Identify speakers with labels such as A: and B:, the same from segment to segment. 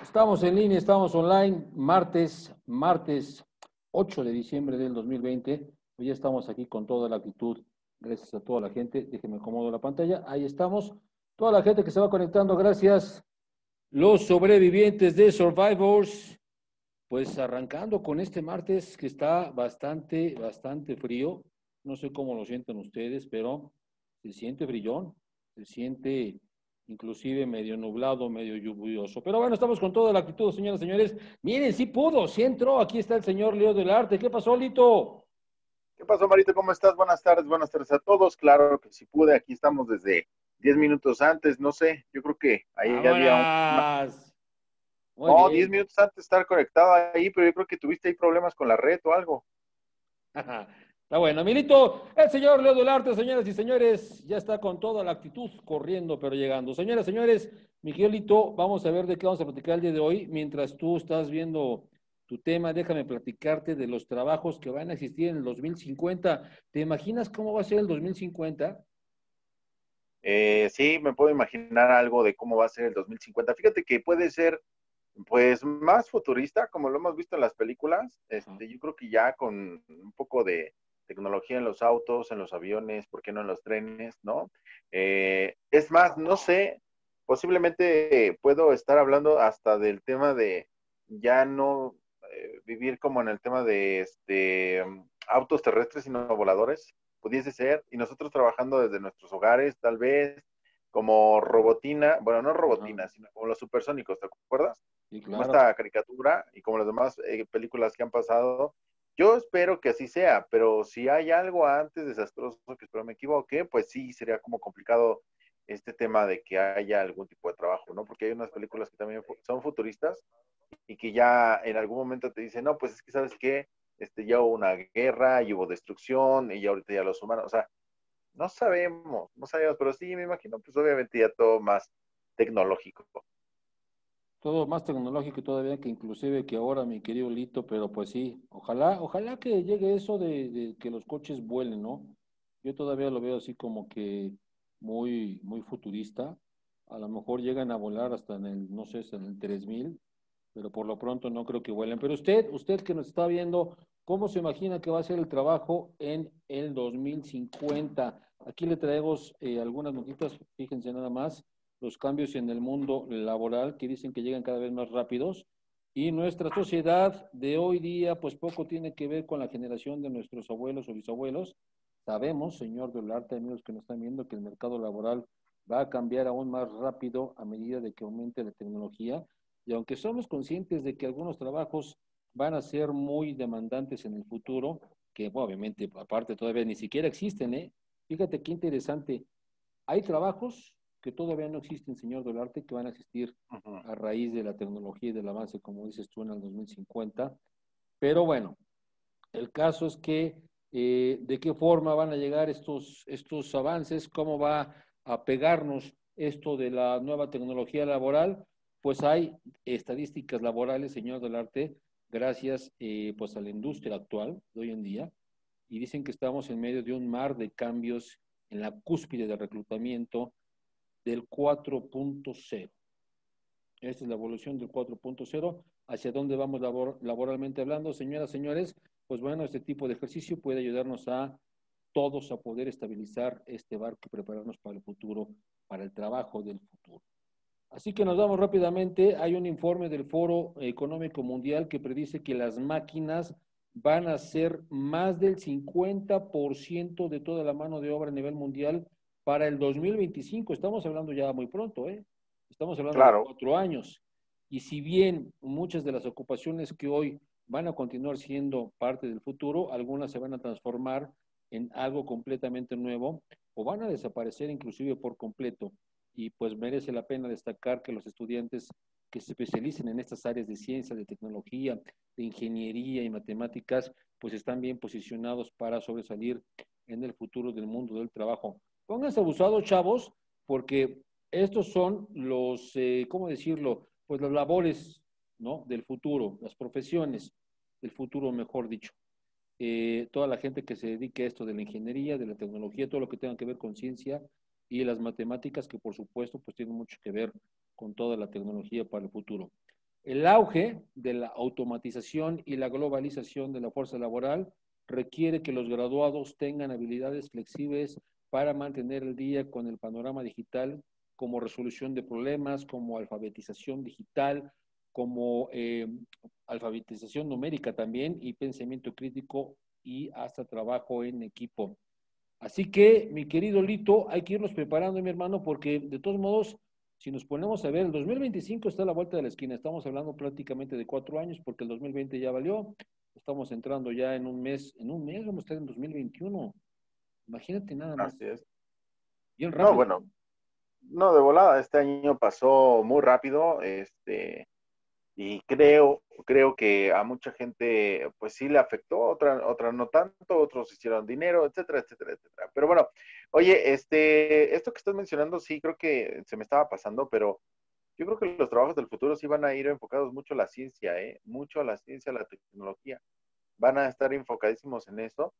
A: Estamos en línea, estamos online, martes 8 de diciembre del 2020. Hoy ya estamos aquí con toda la actitud. Gracias a toda la gente. Déjenme acomodo la pantalla. Ahí estamos. Toda la gente que se va conectando, gracias. Los sobrevivientes de Survivors, pues arrancando con este martes que está bastante frío. No sé cómo lo sienten ustedes, pero se siente brillón, se siente inclusive medio nublado, medio lluvioso. Pero bueno, estamos con toda la actitud, señoras y señores. Miren, sí pudo, sí entró. Aquí está el señor Leo del Arte. ¿Qué pasó, Lito?
B: ¿Qué pasó, Marito? ¿Cómo estás? Buenas tardes a todos. Claro que sí pude, aquí estamos desde 10 minutos antes, no sé, yo creo que ahí había
A: ¡Vámonos! Muy
B: no, 10
A: bien.
B: minutos antes de estar conectado ahí, pero yo creo que tuviste ahí problemas con la red o algo.
A: Está bueno, Milito, el señor Leo del Arte, señoras y señores, ya está con toda la actitud corriendo, pero llegando. Señoras y señores, Miguelito, vamos a ver de qué vamos a platicar el día de hoy. Mientras tú estás viendo tu tema, déjame platicarte de los trabajos que van a existir en el 2050. ¿Te imaginas cómo va a ser el 2050?
B: Sí, me puedo imaginar algo de cómo va a ser el 2050. Fíjate que puede ser, pues, más futurista, como lo hemos visto en las películas.
A: Ajá.
B: Yo creo que ya con un poco de tecnología en los autos, en los aviones, ¿por qué no en los trenes, no? Es más, no sé, posiblemente puedo estar hablando hasta del tema de ya no vivir como en el tema de autos terrestres y no voladores, pudiese ser, y nosotros trabajando desde nuestros hogares, tal vez, como robotina, bueno, no
A: Ajá.
B: robotina, sino como los supersónicos, ¿te acuerdas?
A: Sí,
B: Como
A: claro.
B: esta caricatura y como las demás películas que han pasado. Yo espero que así sea, pero si hay algo antes desastroso, que espero me equivoque, pues sí sería como complicado este tema de que haya algún tipo de trabajo, ¿no? Porque hay unas películas que también son futuristas y que ya en algún momento te dicen, no, pues es que sabes qué, ya hubo una guerra y hubo destrucción y ya ahorita ya los humanos, o sea, no sabemos, pero sí me imagino, pues obviamente ya todo más tecnológico.
A: Todo más tecnológico todavía que inclusive que ahora, mi querido Lito, pero pues sí, ojalá que llegue eso de que los coches vuelen, ¿no? Yo todavía lo veo así como que muy futurista. A lo mejor llegan a volar hasta en el, no sé, hasta en el 3000, pero por lo pronto no creo que vuelen. Pero usted que nos está viendo, ¿cómo se imagina que va a ser el trabajo en el 2050? Aquí le traemos algunas notitas, fíjense nada más los cambios en el mundo laboral que dicen que llegan cada vez más rápidos y nuestra sociedad de hoy día pues poco tiene que ver con la generación de nuestros abuelos o bisabuelos. Sabemos, señor Dolarte, amigos que nos están viendo, que el mercado laboral va a cambiar aún más rápido a medida de que aumente la tecnología y aunque somos conscientes de que algunos trabajos van a ser muy demandantes en el futuro, que bueno, obviamente aparte todavía ni siquiera existen, ¿eh? Fíjate qué interesante, hay trabajos que todavía no existen, señor Dolarte, que van a existir
B: Uh-huh.
A: a raíz de la tecnología y del avance, como dices tú, en el 2050. Pero bueno, el caso es que de qué forma van a llegar estos avances, cómo va a pegarnos esto de la nueva tecnología laboral. Pues hay estadísticas laborales, señor Dolarte, gracias pues a la industria actual de hoy en día, y dicen que estamos en medio de un mar de cambios en la cúspide del reclutamiento del 4.0. Esta es la evolución del 4.0. ¿Hacia dónde vamos laboralmente hablando? Señoras, señores, pues bueno, este tipo de ejercicio puede ayudarnos a todos a poder estabilizar este barco y prepararnos para el futuro, para el trabajo del futuro. Así que nos vamos rápidamente. Hay un informe del Foro Económico Mundial que predice que las máquinas van a ser más del 50% de toda la mano de obra a nivel mundial para el 2025. Estamos hablando ya muy pronto, ¿eh? Estamos hablando de
B: Claro,
A: 4 años. Y si bien muchas de las ocupaciones que hoy van a continuar siendo parte del futuro, algunas se van a transformar en algo completamente nuevo o van a desaparecer inclusive por completo y pues merece la pena destacar que los estudiantes que se especialicen en estas áreas de ciencia, de tecnología, de ingeniería y matemáticas, pues están bien posicionados para sobresalir en el futuro del mundo del trabajo. Pónganse abusados, chavos, porque estos son los, ¿cómo decirlo? Pues las labores, ¿no? Del futuro, las profesiones del futuro, mejor dicho. Toda la gente que se dedique a esto de la ingeniería, de la tecnología, todo lo que tenga que ver con ciencia y las matemáticas, que por supuesto pues tienen mucho que ver con toda la tecnología para el futuro. El auge de la automatización y la globalización de la fuerza laboral requiere que los graduados tengan habilidades flexibles para mantener el día con el panorama digital, como resolución de problemas, como alfabetización digital, como alfabetización numérica también y pensamiento crítico y hasta trabajo en equipo. Así que, mi querido Lito, hay que irnos preparando, mi hermano, porque de todos modos, si nos ponemos a ver, el 2025 está a la vuelta de la esquina. Estamos hablando prácticamente de 4 años, porque el 2020 ya valió. Estamos entrando ya en un mes vamos a estar en 2021. Imagínate nada más.
B: Así es.
A: Bien
B: No,
A: rápido.
B: bueno, no, de volada, este año pasó muy rápido, y creo que a mucha gente, pues sí le afectó, otra no tanto, otros hicieron dinero, etcétera, etcétera, etcétera. Pero bueno, oye, esto que estás mencionando, sí, creo que se me estaba pasando, pero yo creo que los trabajos del futuro sí van a ir enfocados mucho a la ciencia, mucho a la ciencia, a la tecnología. Van a estar enfocadísimos en eso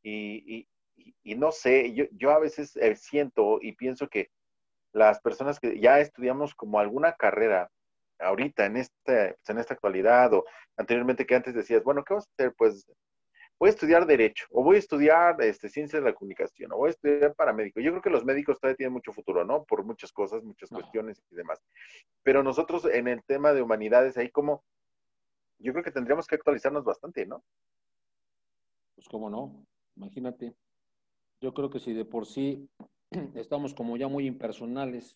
B: y no sé, yo a veces siento y pienso que las personas que ya estudiamos como alguna carrera ahorita en esta actualidad o anteriormente que antes decías, bueno, ¿qué vas a hacer? Pues voy a estudiar derecho o voy a estudiar ciencias de la comunicación o voy a estudiar paramédico. Yo creo que los médicos todavía tienen mucho futuro, ¿no? Por muchas cosas, muchas
A: No,
B: cuestiones y demás. Pero nosotros en el tema de humanidades, ahí como, yo creo que tendríamos que actualizarnos bastante, ¿no?
A: pues cómo no. Imagínate. Yo creo que si de por sí estamos como ya muy impersonales,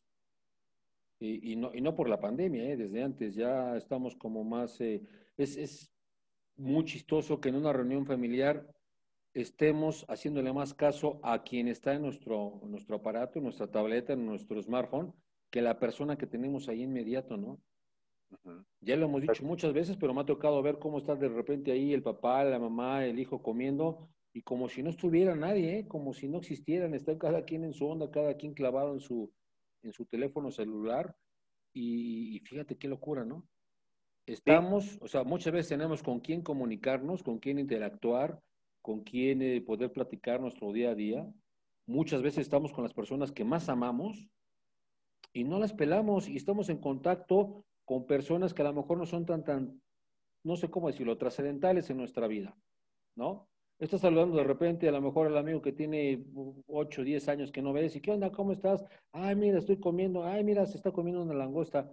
A: y no por la pandemia, desde antes ya estamos como más, es muy chistoso que en una reunión familiar estemos haciéndole más caso a quien está en nuestro aparato, en nuestra tableta, en nuestro smartphone, que la persona que tenemos ahí inmediato, ¿no?
B: Ujú.
A: Ya lo hemos dicho muchas veces, pero me ha tocado ver cómo está de repente ahí el papá, la mamá, el hijo comiendo, y como si no estuviera nadie, ¿eh? Como si no existieran, están cada quien en su onda, cada quien clavado en su teléfono celular, y fíjate qué locura, ¿no?
B: Sí,
A: Estamos, o sea, muchas veces tenemos con quién comunicarnos, con quién interactuar, con quién poder platicar nuestro día a día. Muchas veces estamos con las personas que más amamos y no las pelamos y estamos en contacto con personas que a lo mejor no son tan, no sé cómo decirlo, trascendentales en nuestra vida, ¿no? Estás saludando de repente a lo mejor al amigo que tiene 8, 10 años que no ves y ¿qué onda? ¿Cómo estás? Ay, mira, estoy comiendo, ay, mira, se está comiendo una langosta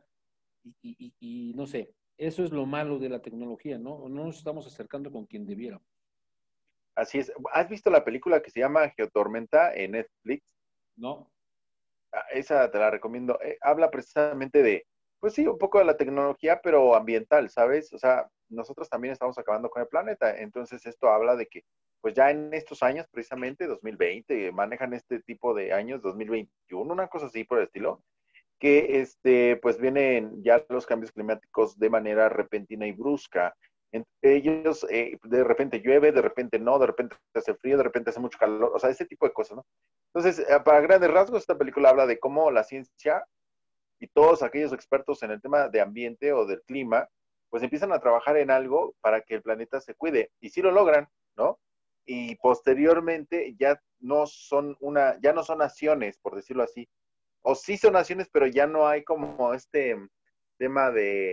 A: y no sé, eso es lo malo de la tecnología, ¿no? No nos estamos acercando con quien debiéramos.
B: así es. ¿Has visto la película que se llama Geotormenta en Netflix?
A: No,
B: Esa te la recomiendo. Habla precisamente de, pues sí, un poco de la tecnología, pero ambiental, ¿sabes? O sea, nosotros también estamos acabando con el planeta. Entonces, esto habla de que, pues ya en estos años, precisamente 2020, manejan este tipo de años, 2021, una cosa así por el estilo, que pues vienen ya los cambios climáticos de manera repentina y brusca. Entre ellos, de repente llueve, de repente no, de repente hace frío, de repente hace mucho calor, o sea, ese tipo de cosas, ¿no? Entonces, para grandes rasgos, esta película habla de cómo la ciencia y todos aquellos expertos en el tema de ambiente o del clima, pues empiezan a trabajar en algo para que el planeta se cuide. Y sí lo logran, ¿no? Y posteriormente ya no son naciones, por decirlo así, o sí son naciones, pero ya no hay como este tema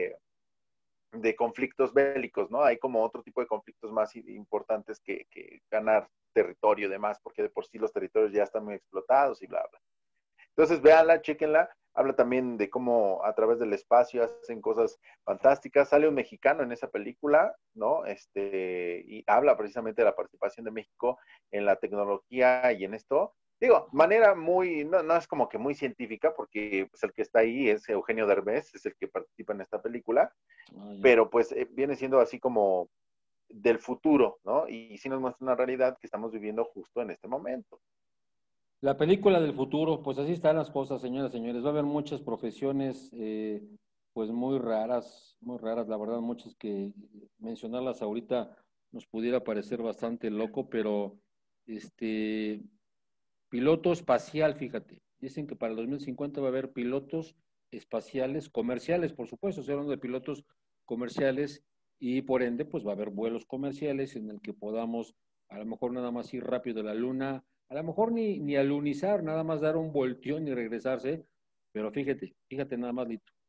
B: de conflictos bélicos, ¿no? Hay como otro tipo de conflictos más importantes que ganar territorio y demás, porque de por sí los territorios ya están muy explotados y bla, bla. Entonces, véanla, chéquenla. Habla también de cómo a través del espacio hacen cosas fantásticas. Sale un mexicano en esa película, ¿no? Y habla precisamente de la participación de México en la tecnología y en esto. Digo, manera muy, no es como que muy científica, porque pues, el que está ahí es Eugenio Derbez, es el que participa en esta película,
A: ah, ya.
B: pero pues viene siendo así como del futuro, ¿no? Y sí nos muestra una realidad que estamos viviendo justo en este momento.
A: La película del futuro, pues así están las cosas, señoras y señores. Va a haber muchas profesiones, pues muy raras, la verdad, muchas que mencionarlas ahorita nos pudiera parecer bastante loco, pero este, piloto espacial, fíjate, dicen que para el 2050 va a haber pilotos espaciales comerciales, por supuesto, estoy hablando de pilotos comerciales y por ende, pues va a haber vuelos comerciales en el que podamos a lo mejor nada más ir rápido a la luna, a lo mejor ni alunizar, nada más dar un volteón y regresarse, pero fíjate nada más, Lito.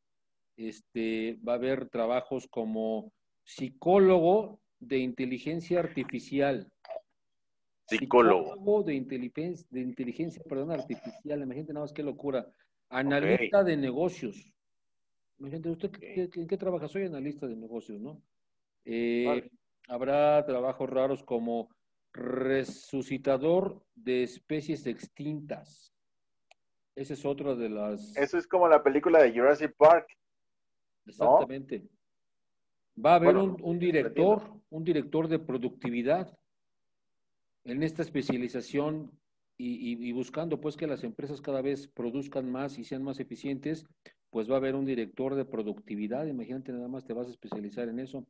A: Va a haber trabajos como psicólogo de inteligencia artificial,
B: Psicólogo.
A: psicólogo de inteligencia, perdón, artificial, imagínate nada más qué locura,
B: Ok,
A: analista de negocios. Imagínate, ¿usted
B: ok.
A: en qué trabaja? Soy analista de negocios, ¿no?
B: Vale.
A: Habrá trabajos raros como resucitador de especies extintas. Esa es otra de las,
B: Eso es como la película de Jurassic Park, ¿no?
A: exactamente. Va a haber
B: Bueno, dependiendo.
A: un director de productividad en esta especialización y buscando pues que las empresas cada vez produzcan más y sean más eficientes, pues va a haber un director de productividad. Imagínate, nada más te vas a especializar en eso.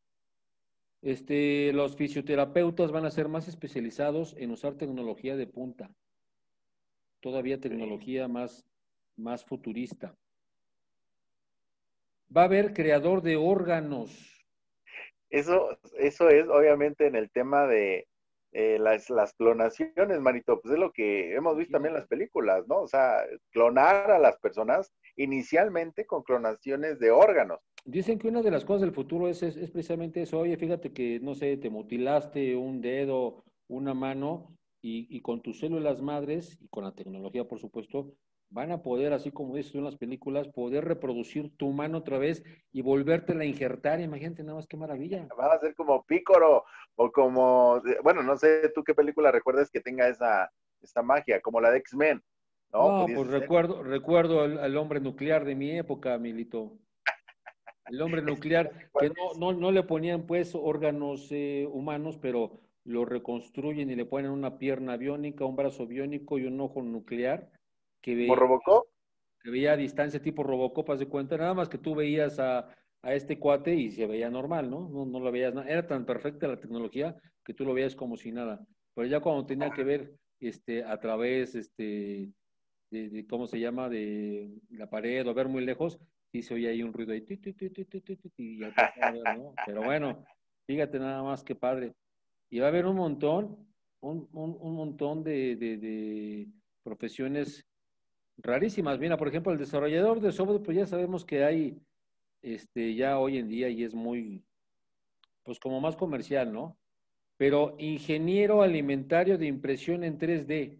A: Los fisioterapeutas van a ser más especializados en usar tecnología de punta, todavía
B: Ok.
A: tecnología más futurista. Va a haber creador de órganos.
B: Eso es obviamente en el tema de las clonaciones, manito, pues es lo que hemos visto también en las
A: Imagínate.
B: películas, ¿no? O sea, clonar a las personas inicialmente con clonaciones de órganos.
A: Dicen que una de las cosas del futuro es precisamente eso. Oye, fíjate que, no sé, te mutilaste un dedo, una mano, y con tus células madres, y con la tecnología, por supuesto, van a poder, así como dices tú en las películas, poder reproducir tu mano otra vez y volvértela a injertar. Imagínate nada más qué maravilla.
B: Van a ser como Pícoro o como, bueno, no sé tú qué película recuerdas que tenga esa magia, como la de X-Men, ¿no?
A: No, pues
B: Pudiese ser.
A: recuerdo al hombre nuclear de mi época, Milito. El hombre nuclear, que
B: ¿Cuál es?
A: no le ponían pues órganos humanos, pero lo reconstruyen y le ponen una pierna biónica, un brazo biónico y un ojo nuclear que
B: ¿Como
A: veía,
B: Robocop?
A: que veía a distancia tipo Robocop, haz de cuenta, nada más que tú veías a este cuate y se veía normal, ¿no? No lo veías nada. Era tan perfecta la tecnología que tú lo veías como si nada. Pero ya cuando tenía que ver a través ¿cómo se llama? De la pared o ver muy lejos, sí se oía ahí un ruido ahí, y alcanzaba a ver, ¿no? Pero bueno, fíjate nada más qué padre. Y va a haber un montón, un montón de profesiones rarísimas. Mira, por ejemplo, el desarrollador de software, pues ya sabemos que hay ya hoy en día y es muy, pues como más comercial, ¿no? Pero ingeniero alimentario de impresión en 3D.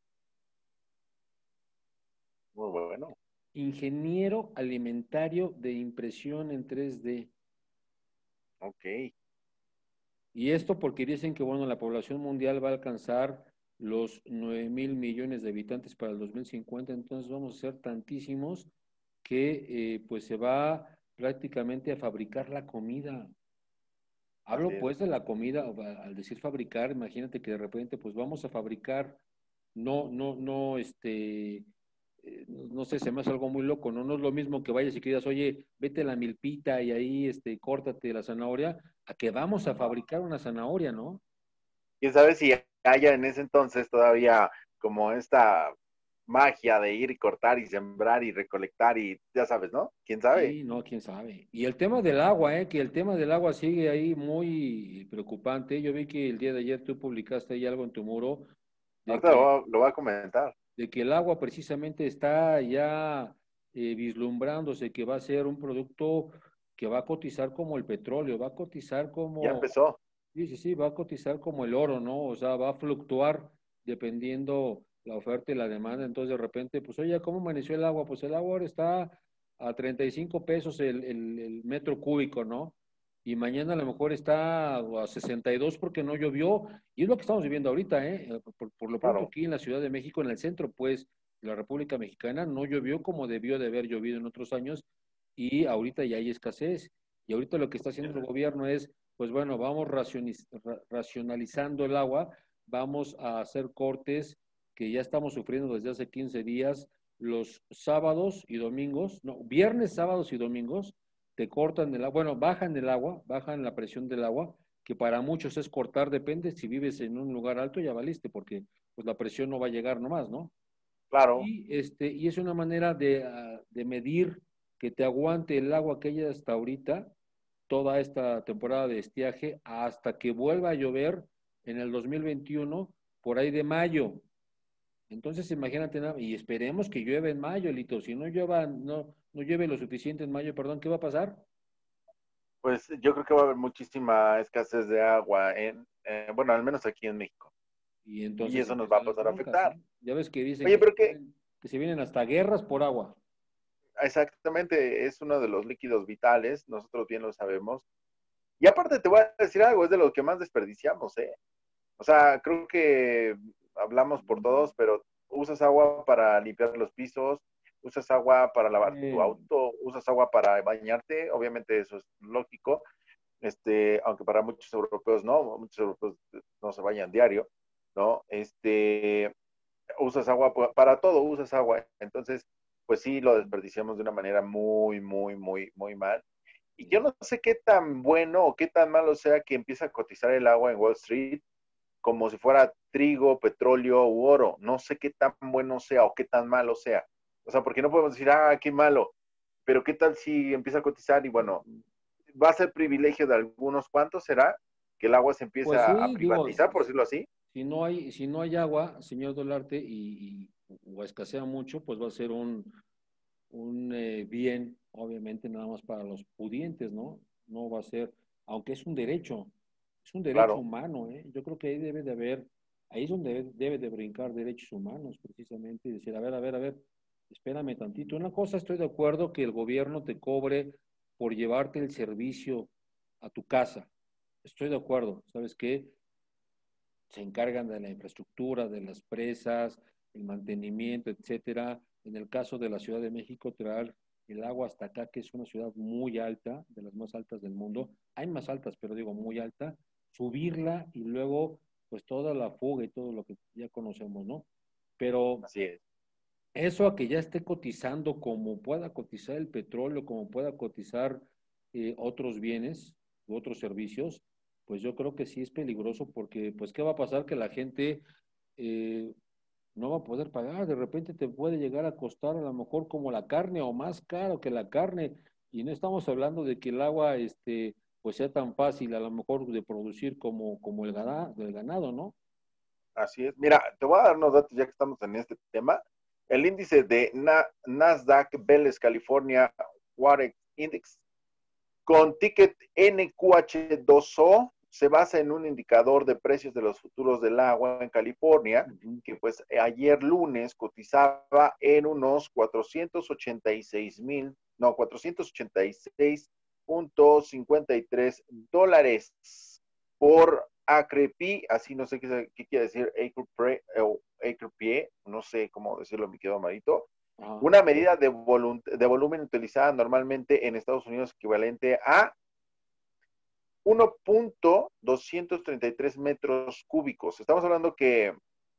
B: Muy bueno.
A: Ingeniero alimentario de impresión en 3D.
B: Ok.
A: Y esto porque dicen que, bueno, la población mundial va a alcanzar los 9.000 millones de habitantes para el 2050, entonces vamos a ser tantísimos que pues se va prácticamente a fabricar la comida.
B: Así
A: Hablo
B: es.
A: pues de la comida, al decir fabricar, imagínate que de repente pues vamos a fabricar, no, no sé, se me hace algo muy loco, ¿no? No es lo mismo que vayas y que digas, oye, vete a la milpita y ahí, córtate la zanahoria, a que vamos a fabricar una zanahoria, ¿no?
B: ¿Quién sabe si haya en ese entonces todavía como esta magia de ir y cortar y sembrar y recolectar y ya sabes, ¿no? ¿Quién sabe?
A: Sí, no, quién sabe. Y el tema del agua, que el tema del agua sigue ahí muy preocupante. Yo vi que el día de ayer tú publicaste ahí algo en tu muro de
B: Ahorita
A: que,
B: lo voy a comentar.
A: de que el agua precisamente está ya vislumbrándose que va a ser un producto que va a cotizar como el petróleo, va a cotizar
B: Ya
A: como,
B: empezó.
A: sí, sí, sí, va a cotizar como el oro, ¿no? O sea, va a fluctuar dependiendo la oferta y la demanda. Entonces, de repente, pues, oye, ¿cómo amaneció el agua? Pues el agua ahora está a 35 pesos el metro cúbico, ¿no? Y mañana a lo mejor está a 62 porque no llovió. Y es lo que estamos viviendo ahorita, ¿eh? Por lo pronto
B: Claro.
A: aquí en la Ciudad de México, en el centro, pues, de la República Mexicana, no llovió como debió de haber llovido en otros años y ahorita ya hay escasez. Y ahorita lo que está haciendo el gobierno es, pues bueno, vamos racionalizando el agua, vamos a hacer cortes que ya estamos sufriendo desde hace 15 días, los sábados y domingos, no, viernes, sábados y domingos, te cortan el agua, bueno, bajan el agua, bajan la presión del agua, que para muchos es cortar, depende, si vives en un lugar alto ya valiste, porque pues la presión no va a llegar nomás, ¿no?
B: Claro.
A: Y es una manera de medir que te aguante el agua que haya hasta ahorita, toda esta temporada de estiaje, hasta que vuelva a llover en el 2021, por ahí de mayo. Entonces, imagínate, y esperemos que llueva en mayo, Lito. Si no llueva, no llueve lo suficiente en mayo, perdón, ¿qué va a pasar?
B: Pues yo creo que va a haber muchísima escasez de agua bueno, al menos aquí en México.
A: Y
B: Y
A: entonces
B: eso nos va a
A: empiezan las
B: pasar a
A: broncas, ¿sí?
B: afectar.
A: Ya ves que dicen
B: Oye, pero que
A: que se vienen hasta guerras por agua.
B: exactamente es uno de los líquidos vitales, nosotros bien lo sabemos. Y aparte te voy a decir algo, es de lo que más desperdiciamos, ¿eh? O sea, creo que hablamos por todos, pero usas agua para limpiar los pisos, usas agua para lavar tu
A: Eh,
B: auto, usas agua para bañarte, obviamente eso es lógico, aunque para muchos europeos no, muchos europeos no se bañan diario, ¿no? Usas agua para todo, usas agua. Entonces, pues sí, lo desperdiciamos de una manera muy, muy, muy, muy mal. Y yo no sé qué tan bueno o qué tan malo sea que empiece a cotizar el agua en Wall Street como si fuera trigo, petróleo u oro. No sé qué tan bueno sea o qué tan malo sea. O sea, porque no podemos decir, ah, qué malo. Pero qué tal si empieza a cotizar y bueno, va a ser privilegio de algunos cuantos, ¿será? Que el agua se empiece
A: pues
B: a
A: sí, digo,
B: privatizar, por decirlo así.
A: si no hay agua, señor Dolarte, o escasea mucho, pues va a ser un bien, obviamente, nada más para los pudientes, ¿no? No va a ser, aunque es un derecho
B: Claro,
A: humano, ¿eh? Yo creo que ahí debe de haber, ahí es donde debe de brincar derechos humanos, precisamente, y decir, a ver, espérame tantito. Una cosa estoy de acuerdo que el gobierno te cobre por llevarte el servicio a tu casa. Estoy de acuerdo, ¿sabes qué? Se encargan de la infraestructura, de las presas, el mantenimiento, etcétera. En el caso de la Ciudad de México, traer el agua hasta acá, que es una ciudad muy alta, de las más altas del mundo. Hay más altas, pero digo muy alta. Subirla y luego, pues toda la fuga y todo lo que ya conocemos, ¿no? Pero
B: así es.
A: eso a que ya esté cotizando como pueda cotizar el petróleo, como pueda cotizar otros bienes u otros servicios, pues yo creo que sí es peligroso porque, pues, ¿qué va a pasar? Que la gente eh, no va a poder pagar, de repente te puede llegar a costar a lo mejor como la carne o más caro que la carne, y no estamos hablando de que el agua, pues sea tan fácil a lo mejor de producir como del ganado, ¿no?
B: Así es. Mira, te voy a dar unos datos ya que estamos en este tema. El índice de Nasdaq Veles California Water Index con ticket NQH2O se basa en un indicador de precios de los futuros del agua en California,
A: Ujú.
B: que pues ayer lunes cotizaba en unos 486 no, 486.53 por acre-pi, así no sé qué quiere decir acre-pie, no sé cómo decirlo, me quedo marito.
A: Ajá.
B: Una medida de volumen utilizada normalmente en Estados Unidos equivalente a 1.233 metros cúbicos. Estamos hablando que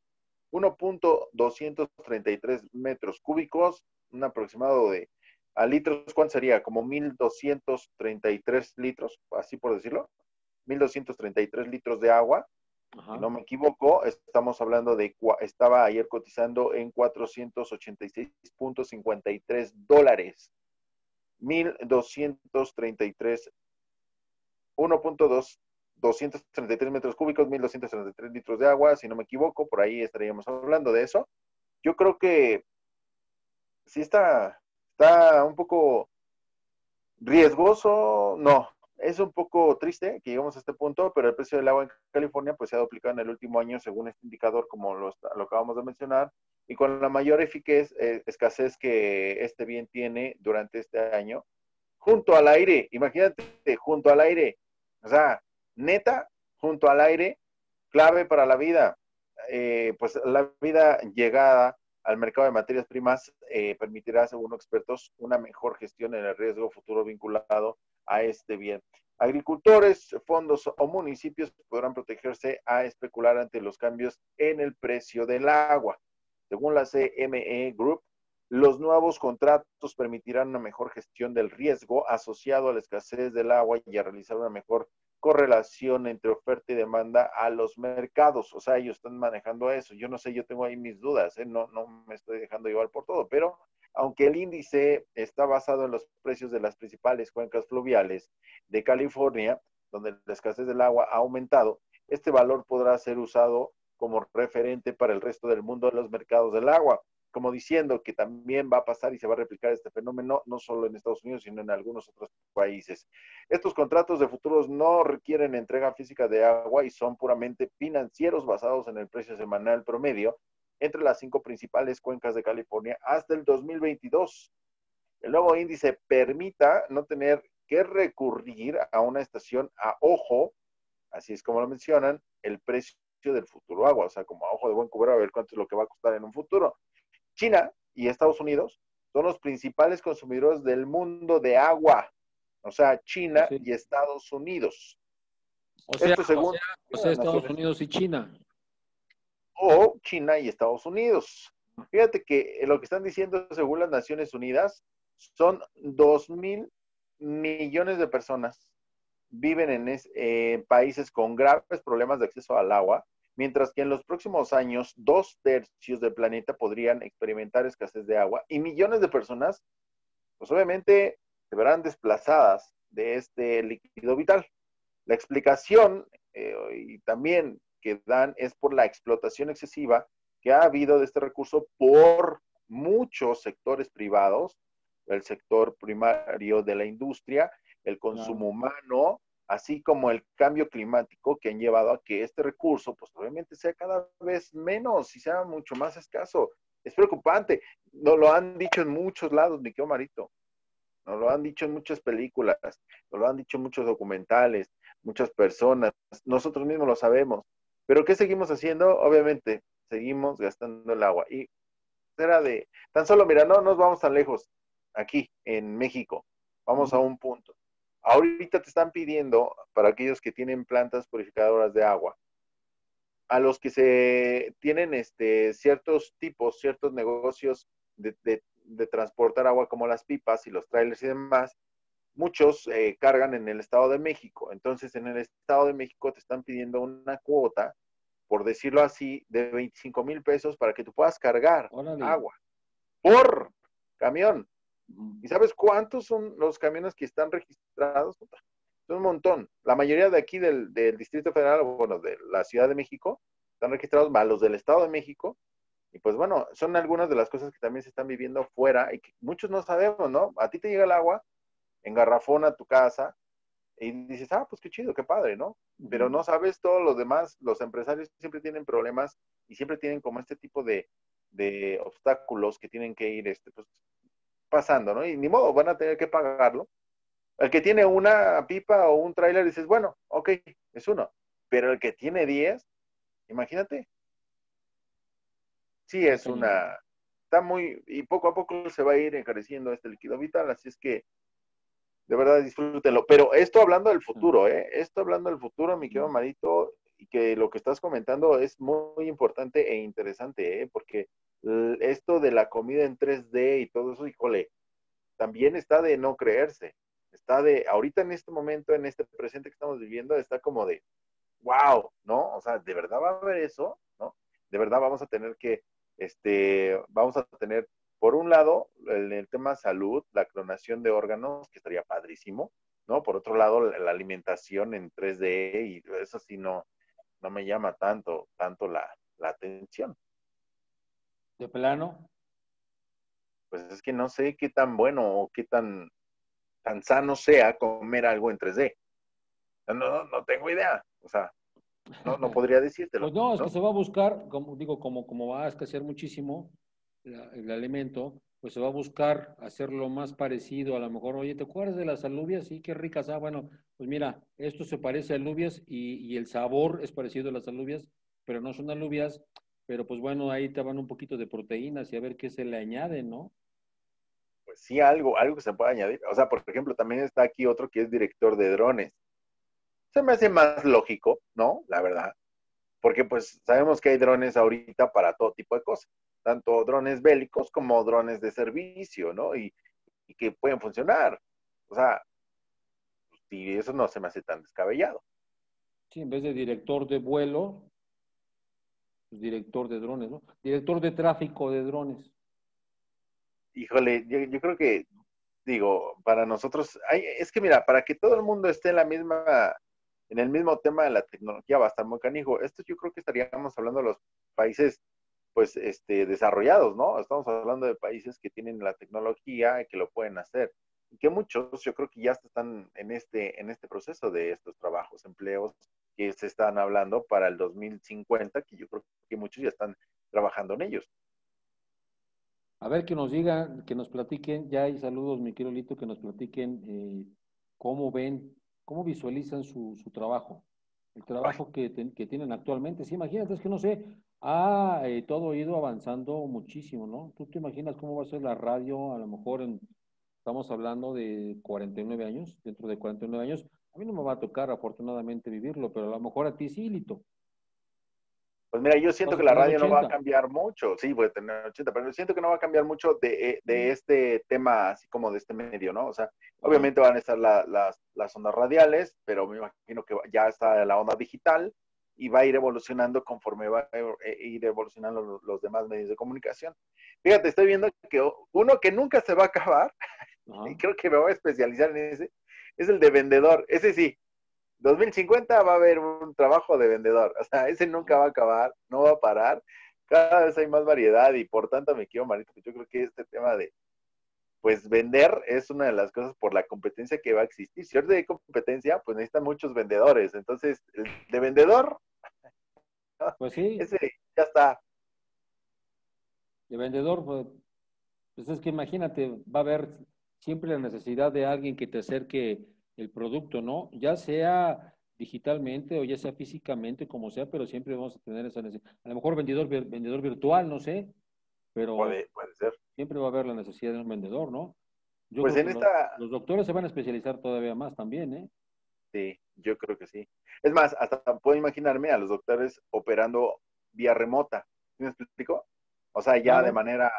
B: 1.233 metros cúbicos, un aproximado de a litros, ¿cuánto sería? Como 1.233 litros, así por decirlo. 1.233 litros de agua. Si
A: Ajá.
B: no me equivoco, estamos hablando de, estaba ayer cotizando en 486.53 dólares. 1.233 1.2 233 metros cúbicos, 1.233 litros de agua, si no me equivoco, por ahí estaríamos hablando de eso. Yo creo que sí está un poco riesgoso, no, es un poco triste que lleguemos a este punto, pero el precio del agua en California pues se ha duplicado en el último año según este indicador, como lo acabamos de mencionar, y con la mayor escasez que este bien tiene durante este año, junto al aire, imagínate, junto al aire, o sea, neta, junto al aire, clave para la vida. Pues la vida llegada al mercado de materias primas permitirá, según expertos, una mejor gestión en el riesgo futuro vinculado a este bien. Agricultores, fondos o municipios podrán protegerse a especular ante los cambios en el precio del agua. Según la CME Group, los nuevos contratos permitirán una mejor gestión del riesgo asociado a la escasez del agua y a realizar una mejor correlación entre oferta y demanda a los mercados. O sea, ellos están manejando eso. Yo no sé, yo tengo ahí mis dudas, ¿eh? No me estoy dejando llevar por todo, pero aunque el índice está basado en los precios de las principales cuencas fluviales de California, donde la escasez del agua ha aumentado, este valor podrá ser usado como referente para el resto del mundo de los mercados del agua, como diciendo que también va a pasar y se va a replicar este fenómeno no solo en Estados Unidos, sino en algunos otros países. Estos contratos de futuros no requieren entrega física de agua y son puramente financieros basados en el precio semanal promedio entre las 5 principales cuencas de California hasta el 2022. El nuevo índice permita no tener que recurrir a una estación a ojo, así es como lo mencionan, el precio del futuro agua, o sea, como a ojo de buen cubero a ver cuánto es lo que va a costar en un futuro. China y Estados Unidos son los principales consumidores del mundo de agua, o sea, China
A: Sí.
B: y Estados Unidos.
A: O sea,
B: Esto
A: o
B: según
A: sea, o sea,
B: las
A: Estados
B: naciones,
A: Unidos y China.
B: o China y Estados Unidos. Fíjate que lo que están diciendo según las Naciones Unidas son 2.000 millones de personas viven en países con graves problemas de acceso al agua, mientras que en los próximos años 2/3 del planeta podrían experimentar escasez de agua y millones de personas, pues obviamente, se verán desplazadas de este líquido vital. La explicación y también que dan es por la explotación excesiva que ha habido de este recurso por muchos sectores privados, el sector primario de la industria, el
A: Claro.
B: consumo humano, así como el cambio climático que han llevado a que este recurso, pues obviamente sea cada vez menos y sea mucho más escaso. Es preocupante. Nos lo han dicho en muchos lados, mi querido Marito. Nos lo han dicho en muchas películas, nos lo han dicho en muchos documentales, muchas personas, nosotros mismos lo sabemos. Pero ¿qué seguimos haciendo? Obviamente, seguimos gastando el agua. Y era de, tan solo, mira, no nos vamos tan lejos, aquí en México, vamos a
A: Ujú.
B: un punto. Ahorita te están pidiendo, para aquellos que tienen plantas purificadoras de agua, a los que se tienen ciertos tipos, ciertos negocios de transportar agua como las pipas y los trailers y demás, muchos cargan en el Estado de México. Entonces, en el Estado de México te están pidiendo una cuota, por decirlo así, de 25,000 pesos para que tú puedas cargar
A: Órale.
B: agua por camión.
A: Ujú.
B: ¿Y sabes cuántos son los camiones que están registrados? Son un montón. La mayoría de aquí del Distrito Federal, bueno, de la Ciudad de México, están registrados más los del Estado de México. Y pues bueno, son algunas de las cosas que también se están viviendo fuera y que muchos no sabemos, ¿no? A ti te llega el agua en garrafón a tu casa y dices, ah, pues qué chido, qué padre, ¿no? Pero
A: Ujú.
B: no sabes todos los demás, los empresarios siempre tienen problemas y siempre tienen como este tipo de obstáculos que tienen que ir pues, pasando, ¿no? Y ni modo, van a tener que pagarlo. El que tiene una pipa o un tráiler, dices, bueno, ok, es uno. Pero el que tiene 10, imagínate, sí
A: Está
B: es
A: cañón.
B: está muy, y poco a poco se va a ir encareciendo este líquido vital, así es que de verdad disfrútenlo. Pero esto hablando del
A: Ah,
B: futuro, ¿eh? Esto hablando del futuro, mi querido
A: ujú.
B: Marito, y que lo que estás comentando es muy importante e interesante, ¿eh? Porque esto de la comida en 3D y todo eso, híjole, también está de no creerse. Está de, ahorita en este momento, en este presente que estamos viviendo, está como de, wow, ¿no? O sea, ¿de verdad va a haber eso? ¿No? De verdad vamos a tener que, vamos a tener, por un lado, el tema salud, la clonación de órganos, que estaría padrísimo, ¿no? Por otro lado, la alimentación en 3D y eso sí no me llama tanto la atención.
A: De plano.
B: Pues es que no sé qué tan bueno o qué tan sano sea comer algo en 3D. No tengo idea. O sea, no podría
A: Pues
B: decírtelo,
A: no, es que
B: ¿no?
A: se va a buscar, como digo, como va a escasear muchísimo el alimento, pues se va a buscar hacerlo más parecido. A lo mejor, oye, ¿te acuerdas de las alubias? Sí, qué ricas. Ah, bueno, pues mira, esto se parece a alubias y el sabor es parecido a las alubias, pero no son alubias. Pero pues bueno, ahí te van un poquito de proteínas y a ver qué se le añade, ¿no?
B: Pues sí, algo que se pueda añadir. O sea, por ejemplo, también está aquí otro que es director de drones. Se me hace más lógico, ¿no? La verdad. Porque pues sabemos que hay drones ahorita para todo tipo de cosas. Tanto drones bélicos como drones de servicio, ¿no? Y que pueden funcionar. O sea, y eso no se me hace tan descabellado.
A: Sí, en vez de director de vuelo, pues director de drones, ¿no? Director de tráfico de drones.
B: Híjole, yo creo que, digo, para nosotros, es que mira, para que todo el mundo esté en el mismo tema de la tecnología va a estar muy canijo. Esto yo creo que estaríamos hablando de los países pues desarrollados, ¿no? Estamos hablando de países que tienen la tecnología y que lo pueden hacer. Y que muchos yo creo que ya están en este proceso de estos trabajos, empleos que se están hablando para el 2050, que yo creo que muchos ya están trabajando en ellos.
A: A ver, que nos digan, que nos platiquen, ya hay saludos, mi querido Lito, que nos platiquen cómo ven, cómo visualizan su trabajo, el trabajo que tienen actualmente. Sí, imagínate, es que no sé, todo ido avanzando muchísimo, ¿no? ¿Tú te imaginas cómo va a ser la radio? A lo mejor estamos hablando de 49 años, dentro de 49 años. A mí no me va a tocar afortunadamente vivirlo, pero a lo mejor a ti sí, Lito.
B: Pues mira, yo siento
A: Vas a
B: que la
A: tener
B: radio no va a
A: 80.
B: cambiar mucho, sí, voy a tener 80, pero siento que no va a cambiar mucho de este tema, así como de este medio, ¿no? O sea,
A: Ajá.
B: obviamente van a estar las ondas radiales, pero me imagino que ya está la onda digital y va a ir evolucionando conforme va a ir evolucionando los demás medios de comunicación. Fíjate, estoy viendo que uno que nunca se va a acabar, y
A: Ajá.
B: creo que me voy a especializar en ese, es el de vendedor. Ese sí, 2050 va a haber un trabajo de vendedor, o sea, ese nunca va a acabar, no va a parar, cada vez hay más variedad y por tanto me quiero, Marito, yo creo que este tema de, pues vender es una de las cosas por la competencia que va a existir. Si ahorita hay competencia, pues necesitan muchos vendedores, entonces el de vendedor,
A: Pues sí,
B: ese ya está.
A: de vendedor, pues es que imagínate, va a haber siempre la necesidad de alguien que te acerque el producto, ¿no? Ya sea digitalmente o ya sea físicamente, como sea, pero siempre vamos a tener esa necesidad. A lo mejor vendedor virtual, no sé, pero
B: Puede ser.
A: siempre va a haber la necesidad de un vendedor, ¿no? Yo
B: Pues
A: creo
B: en
A: que
B: esta,
A: los doctores se van a especializar todavía más también, ¿eh?
B: sí, yo creo que sí. Es más, hasta puedo imaginarme a los doctores operando vía remota. ¿Sí me explico? O sea, ya de
A: Claro,
B: manera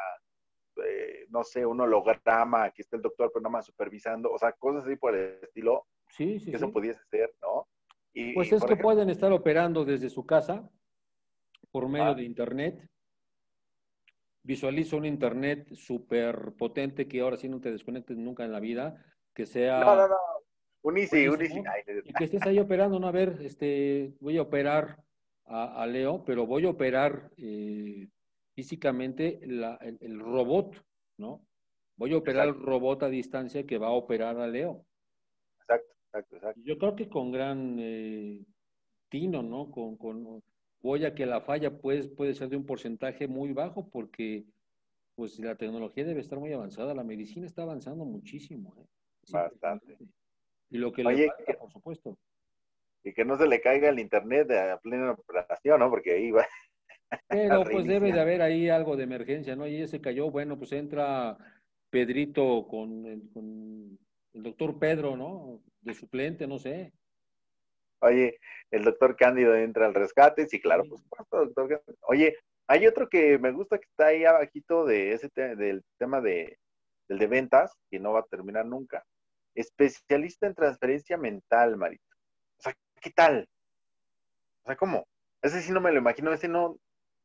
B: no sé, un holograma, aquí está el doctor, pero nada más supervisando, o sea, cosas así por el estilo,
A: sí, sí,
B: que eso
A: sí.
B: pudiese ser, ¿no?
A: Pues
B: Y
A: es
B: por
A: que
B: ejemplo,
A: pueden estar operando desde su casa por medio
B: ah,
A: de internet. Visualizo un internet súper potente que ahora sí no te desconectes nunca en la vida, que
B: no,
A: sea
B: no, no, un easy,
A: buenísimo,
B: ay,
A: y que estés ahí operando, ¿no? A ver, voy a operar a Leo, pero voy a operar físicamente el robot, ¿no? Voy a operar el
B: exacto,
A: robot a distancia que va a operar a Leo.
B: exacto, exacto, exacto,
A: Yo creo que con gran tino, ¿no? voy a que la falla pues, puede ser de un porcentaje muy bajo porque pues la tecnología debe estar muy avanzada, la medicina está avanzando muchísimo, ¿eh? Es
B: bastante.
A: impresionante. Y lo que le
B: Oye,
A: falta, por supuesto.
B: y que no se le caiga el internet a plena operación, ¿no? Porque ahí va a
A: Pero pues debe de
B: reiniciar.
A: haber ahí algo de emergencia, ¿no? Y ese cayó, bueno, pues entra Pedrito con el doctor Pedro, ¿no? De suplente, no sé.
B: Oye, el doctor Cándido entra al rescate, sí, claro,
A: Sí.
B: por supuesto, doctor Cándido. Oye, hay otro que me gusta que está ahí abajito de del tema del de ventas, que no va a terminar nunca. Especialista en transferencia mental, Marito. O sea, ¿qué tal? O sea, ¿cómo? Ese sí no me lo imagino, ese no,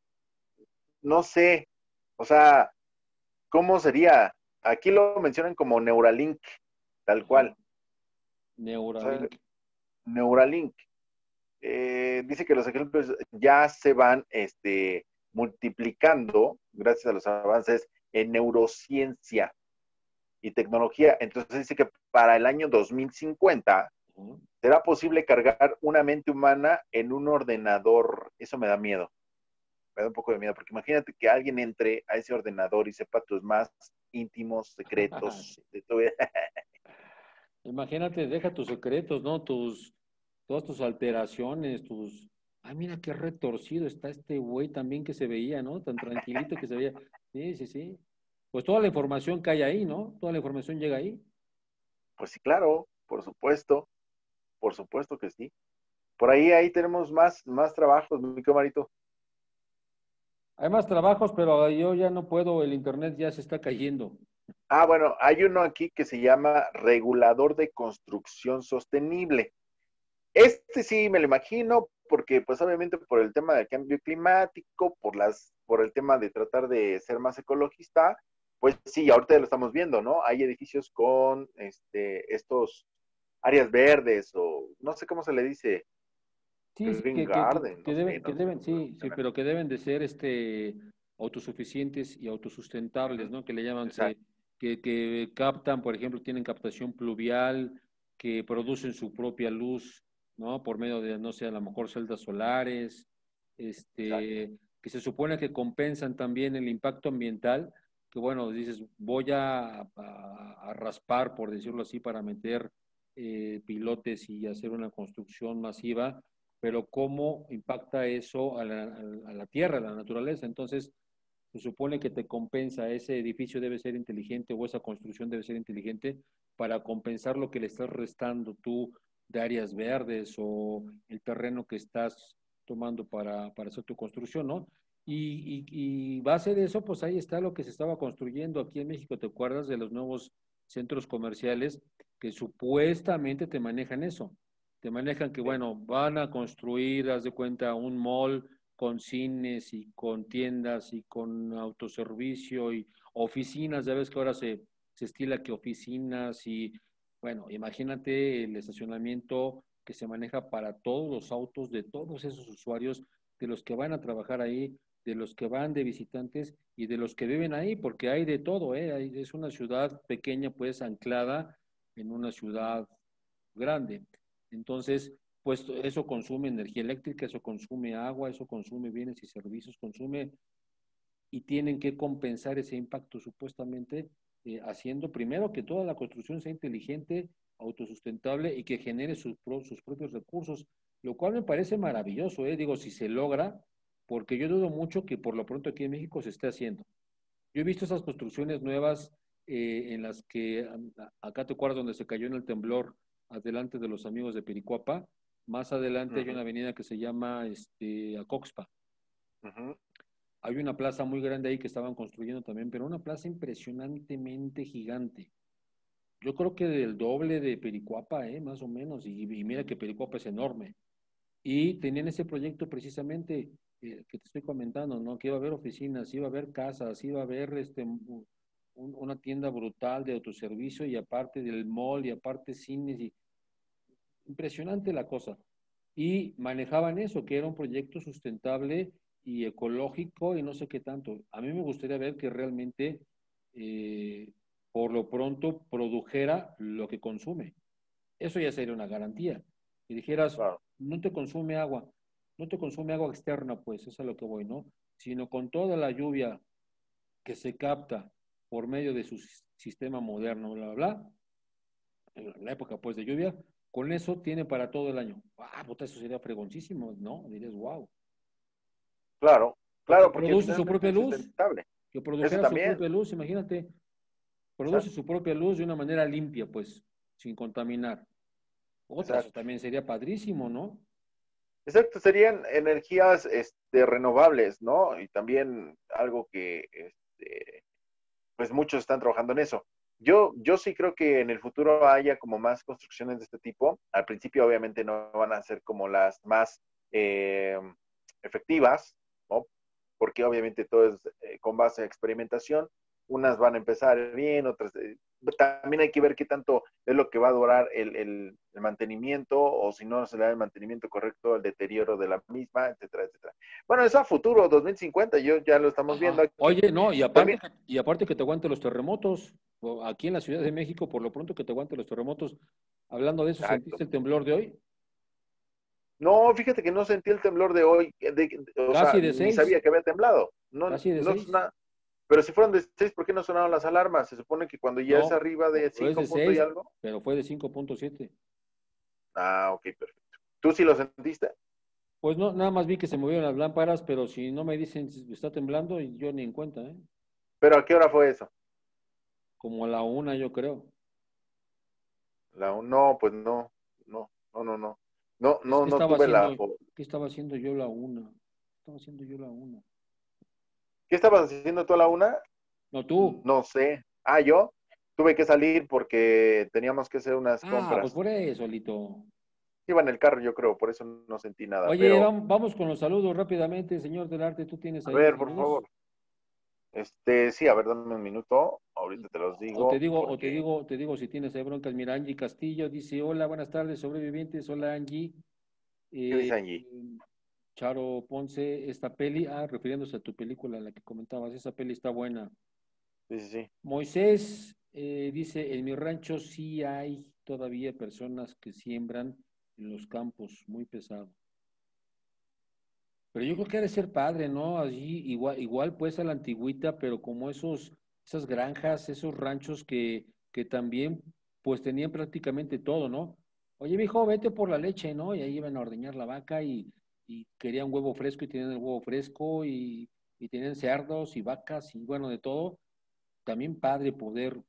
B: no sé. O sea, ¿cómo sería? Aquí lo mencionan como Neuralink, tal
A: Ajá.
B: cual. O sea,
A: Neuralink.
B: Neuralink. Dice que los ejemplos ya se van multiplicando gracias a los avances en neurociencia y tecnología. Entonces dice que para el año 2050
A: Ajá.
B: será posible cargar una mente humana en un ordenador. Eso me da miedo, me da un poco de miedo, porque imagínate que alguien entre a ese ordenador y sepa tus más íntimos secretos
A: Sí.
B: de tu vida.
A: Imagínate, deja tus secretos, ¿no? Todas tus alteraciones, Ay, mira qué retorcido está este güey también que se veía, ¿no? Tan tranquilito que se veía. Sí, sí, sí. Pues toda la información que hay ahí, ¿no? Toda la información llega ahí.
B: Pues sí, claro, por supuesto que sí. Por ahí tenemos más trabajos, mi camarito.
A: Hay más trabajos, pero yo ya no puedo, el internet ya se está cayendo.
B: Ah, bueno, hay uno aquí que se llama regulador de construcción sostenible. Este sí me lo imagino porque pues obviamente por el tema del cambio climático, por el tema de tratar de ser más ecologista, pues sí, ahorita lo estamos viendo, ¿no? Hay edificios con estos áreas verdes o no sé cómo se le dice,
A: Sí, sí,
B: Green Garden, no sé,
A: que
B: no sé
A: deben,
B: cómo se
A: sí, sí,
B: menciona.
A: pero que deben de ser autosuficientes y autosustentables,
B: Ujú,
A: ¿no? Que le llaman,
B: exacto,
A: que captan, por ejemplo, tienen captación pluvial, que producen su propia luz, ¿no? Por medio de, no sé, a lo mejor celdas solares,
B: exacto.
A: que se supone que compensan también el impacto ambiental, que bueno, dices, voy a raspar, por decirlo así, para meter pilotes y hacer una construcción masiva, pero cómo impacta eso a la tierra, a la naturaleza. Entonces, se supone que te compensa, ese edificio debe ser inteligente o esa construcción debe ser inteligente para compensar lo que le estás restando tú de áreas verdes o el terreno que estás tomando para hacer tu construcción, ¿no? Y base de eso, pues ahí está lo que se estaba construyendo aquí en México. ¿Te acuerdas de los nuevos centros comerciales que supuestamente te manejan eso? Te manejan que,
B: Sí,
A: bueno, van a construir, haz de cuenta, un mall con cines y con tiendas y con autoservicio y oficinas. Ya ves que ahora se estila que oficinas y, bueno, imagínate el estacionamiento que se maneja para todos los autos de todos esos usuarios, de los que van a trabajar ahí, de los que van de visitantes y de los que viven ahí, porque hay de todo, ¿eh? Es una ciudad pequeña, pues anclada en una ciudad grande. Entonces, pues eso consume energía eléctrica, eso consume agua, eso consume bienes y servicios, consume y tienen que compensar ese impacto supuestamente haciendo primero que toda la construcción sea inteligente, autosustentable y que genere sus propios recursos, lo cual me parece maravilloso, digo, si se logra, porque yo dudo mucho que por lo pronto aquí en México se esté haciendo. Yo he visto esas construcciones nuevas en las que acá te acuerdas donde se cayó en el temblor, adelante de los amigos de Pericuapa, más adelante hay una
B: ujú,
A: avenida que se llama Acoxpa.
B: ujú.
A: Hay una plaza muy grande ahí que estaban construyendo también, pero una plaza impresionantemente gigante. Yo creo que del doble de Pericuapa, más o menos, y mira que Pericuapa es enorme. Y tenían ese proyecto precisamente que te estoy comentando, ¿no? Que iba a haber oficinas, iba a haber casas, iba a haber una tienda brutal de autoservicio y aparte del mall y aparte cines y impresionante la cosa. Y manejaban eso, que era un proyecto sustentable y ecológico y no sé qué tanto. A mí me gustaría ver que realmente, eh, por lo pronto, produjera lo que consume. Eso ya sería una garantía. Y dijeras,
B: Claro.
A: no te consume agua, no te consume agua externa, pues, eso es a lo que voy, ¿no? Sino con toda la lluvia que se capta por medio de su sistema moderno, bla, bla, bla, en la época, pues, de lluvia, con eso tiene para todo el año. Ah, puta, eso sería fregoncísimo, ¿no? Dirías, wow.
B: Claro,
A: O que
B: claro, porque
A: produce su
B: finalmente
A: propia
B: es
A: luz,
B: sustentable.
A: que
B: Eso
A: produjera su
B: también,
A: propia luz, imagínate, produce
B: exacto,
A: su propia luz de una manera limpia, pues, sin contaminar. Otra, eso
B: exacto.
A: también sería padrísimo, ¿no?
B: Exacto, serían energías renovables, ¿no? Y también algo que pues muchos están trabajando en eso. Yo sí creo que en el futuro haya como más construcciones de este tipo. Al principio obviamente no van a ser como las más eh, efectivas, ¿no? Porque obviamente todo es con base a experimentación. Unas van a empezar bien, otras... también hay que ver qué tanto es lo que va a durar el mantenimiento o si no se le da el mantenimiento correcto, el deterioro de la misma, etcétera, etcétera. Bueno, eso a futuro, 2050, yo ya lo estamos viendo
A: Ajá.
B: aquí.
A: Oye, no,
B: También,
A: y aparte que te aguante los terremotos, aquí en la Ciudad de México, por lo pronto que te aguante los terremotos. Hablando de eso,
B: exacto.
A: ¿sentiste el temblor de hoy?
B: No, fíjate que no sentí el temblor de hoy, o sea,
A: Casi de
B: ni
A: seis,
B: sabía que había temblado. No,
A: casi de
B: no
A: seis.
B: suena, pero si fueron de 6, ¿por qué no sonaron las alarmas? Se supone que cuando ya es
A: No,
B: arriba de
A: no es
B: 5
A: de
B: puntos y
A: seis,
B: algo.
A: pero fue de 5.7.
B: Ah, ok, perfecto. ¿Tú sí lo sentiste?
A: Pues no, nada más vi que se movieron las lámparas, pero si no me dicen si está temblando, yo ni en cuenta, ¿eh?
B: ¿Pero a qué hora fue eso?
A: Como a la una, yo creo.
B: No, pues no, no, no, no, no. No,
A: Es
B: no,
A: que
B: no
A: estaba
B: tuve
A: haciendo, ¿qué estaba haciendo yo la una? Estaba haciendo yo la una.
B: ¿Qué estabas haciendo tú a la una?
A: No, tú.
B: No sé. Ah, yo tuve que salir porque teníamos que hacer unas
A: Ah, pues
B: compras.
A: por eso, Lito.
B: Iba en el carro, yo creo, por eso no sentí nada.
A: Oye,
B: Pero,
A: vamos con los saludos rápidamente, señor del arte. ¿Tú tienes
B: a
A: ahí
B: ver, por favor.
A: saludos?
B: Sí, a ver, dame un minuto. Ahorita te los
A: O te
B: digo
A: digo,
B: porque,
A: te digo si tienes ahí broncas. Mira, Angie Castillo dice, hola, buenas tardes, sobrevivientes. Hola, Angie.
B: ¿qué
A: Eh,
B: dice Angie?
A: Charo Ponce, esta peli, refiriéndose a tu película, la que comentabas, esa peli está buena.
B: Sí, sí, sí.
A: Moisés dice, en mi rancho sí hay todavía personas que siembran en los campos, muy pesado. Pero yo creo que ha de ser padre, ¿no? Allí igual pues a la antigüita, pero como esas granjas, esos ranchos que también pues tenían prácticamente todo, ¿no? Oye, mijo, vete por la leche, ¿no? Y ahí iban a ordeñar la vaca y querían huevo fresco y tenían el huevo fresco y tenían cerdos y vacas y bueno, de todo. También padre poder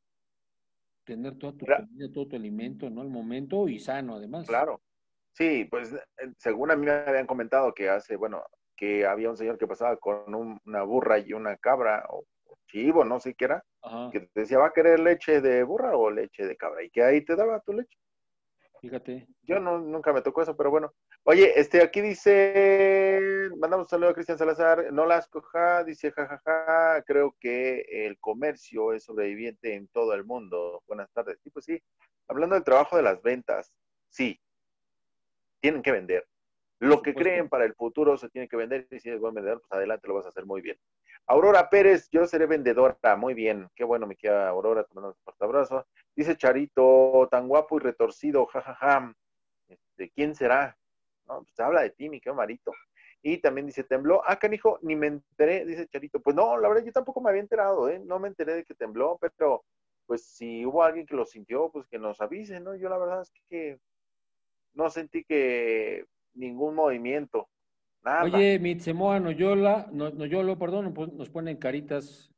A: tener toda tu
B: Mira,
A: comida, todo tu alimento, ¿no? Al momento y sano además.
B: claro. Sí, pues según a mí me habían comentado que bueno, que había un señor que pasaba con una burra y una cabra o chivo, no sé qué era,
A: Ajá,
B: que te decía, ¿va a querer leche de burra o leche de cabra? Y que ahí te daba tu leche.
A: fíjate.
B: Yo no, nunca me tocó eso, pero bueno. Oye, aquí dice, mandamos un saludo a Cristian Salazar, no las coja, dice, jajaja, creo que el comercio es sobreviviente en todo el mundo. Buenas tardes. Sí, pues sí, hablando del trabajo de las ventas, sí, tienen que vender.
A: Por
B: Lo que
A: supuesto.
B: creen para el futuro se tiene que vender y si eres buen vendedor, pues adelante lo vas a hacer muy bien. Aurora Pérez, yo seré vendedora, muy bien, qué bueno, mi querida Aurora, te mando un fuerte abrazo. Dice Charito, tan guapo y retorcido, jajaja. ¿Quién será? No, pues habla de ti, mi querido Marito. Y también dice, tembló. Ah, canijo, ni me enteré, dice Charito. Pues no, la verdad yo tampoco me había enterado, ¿eh? No me enteré de que tembló, pero pues si hubo alguien que lo sintió, pues que nos avise, ¿no? Yo la verdad es que no sentí que ningún movimiento, nada.
A: Oye, Mitsemoa Noyola, Noyolo, perdón, pues, nos ponen caritas,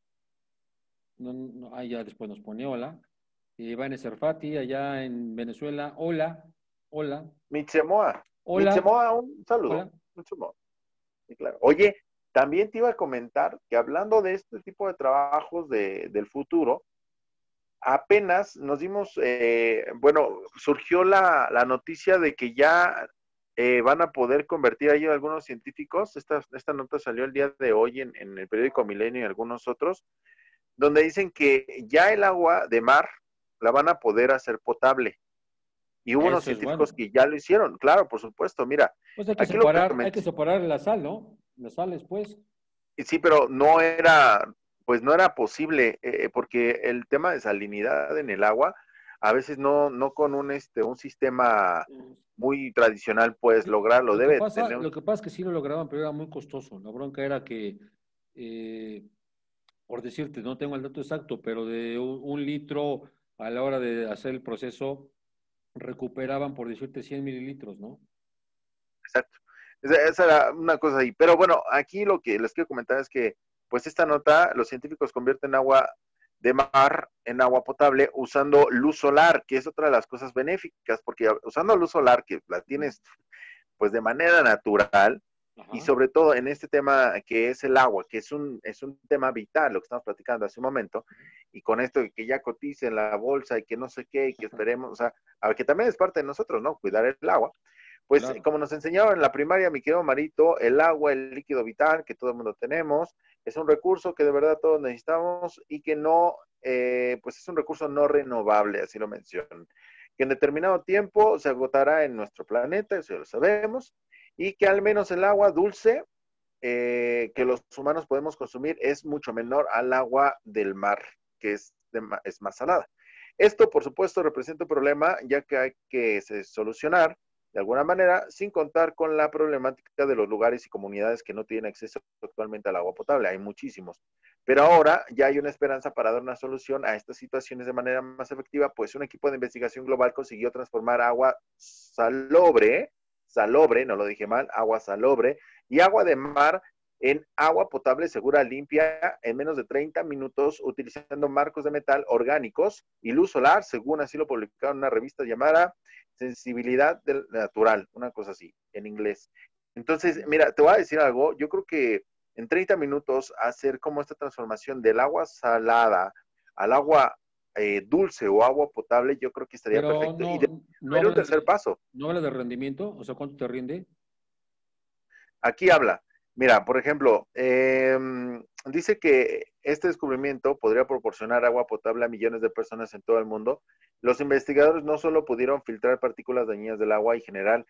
A: ya después nos pone hola. Iván Serfati, allá en Venezuela, hola, hola,
B: Mitsemoa,
A: hola,
B: Mitsemoa, un saludo.
A: hola.
B: Mitsemoa, sí, claro. Oye, también te iba a comentar que hablando de este tipo de trabajos del futuro, apenas nos dimos, bueno, surgió la noticia de que ya van a poder convertir ahí algunos científicos. Esta nota salió el día de hoy en el periódico Milenio y algunos otros, donde dicen que ya el agua de mar la van a poder hacer potable. Y hubo unos
A: Eso es bueno.
B: científicos que ya lo hicieron, claro, por supuesto. Mira,
A: Pues
B: aquí lo que
A: hay que separar la sal, ¿no? Las sales, pues.
B: sí, pero no era, pues no era posible, porque el tema de salinidad en el agua, a veces no con un sistema muy tradicional puedes
A: Sí,
B: lograrlo, debe tener
A: lo que pasa es que sí lo lograban, pero era muy costoso. La bronca era que, eh, por decirte, no tengo el dato exacto, pero de un litro a la hora de hacer el proceso, recuperaban, por decirte, 100 mililitros, ¿no?
B: exacto. Esa era una cosa ahí. Pero bueno, aquí lo que les quiero comentar es que, pues esta nota, los científicos convierten agua de mar en agua potable usando luz solar, que es otra de las cosas benéficas, porque usando luz solar, que la tienes pues de manera natural, y
A: Ajá,
B: sobre todo en este tema que es el agua, que es un tema vital, lo que estamos platicando hace un momento, y con esto de que ya cotice en la bolsa y que no sé qué, y que esperemos, o sea, a ver, que también es parte de nosotros, ¿no? Cuidar el agua. Pues
A: claro.
B: como nos enseñaron en la primaria, mi querido Marito, el agua, el líquido vital que todo el mundo tenemos, es un recurso que de verdad todos necesitamos y que no, pues es un recurso no renovable, así lo mencionan, que en determinado tiempo se agotará en nuestro planeta, eso ya lo sabemos, y que al menos el agua dulce que los humanos podemos consumir es mucho menor al agua del mar, que es más salada. Esto, por supuesto, representa un problema, ya que hay que solucionar de alguna manera, sin contar con la problemática de los lugares y comunidades que no tienen acceso actualmente al agua potable. Hay muchísimos. Pero ahora ya hay una esperanza para dar una solución a estas situaciones de manera más efectiva, pues un equipo de investigación global consiguió transformar agua salobre, no lo dije mal, agua salobre, y agua de mar en agua potable segura, limpia, en menos de 30 minutos, utilizando marcos de metal orgánicos y luz solar, según así lo publicaron en una revista llamada Sensibilidad del Natural, una cosa así, en inglés. Entonces, mira, te voy a decir algo, yo creo que en 30 minutos hacer como esta transformación del agua salada al agua dulce o agua potable, yo creo que estaría
A: Pero
B: perfecto. Y debe
A: no
B: haber un
A: hablan
B: tercer paso.
A: no habla de rendimiento, o sea, ¿cuánto te rinde?
B: Aquí habla. Mira, por ejemplo, dice que este descubrimiento podría proporcionar agua potable a millones de personas en todo el mundo. Los investigadores no solo pudieron filtrar partículas dañinas del agua y generar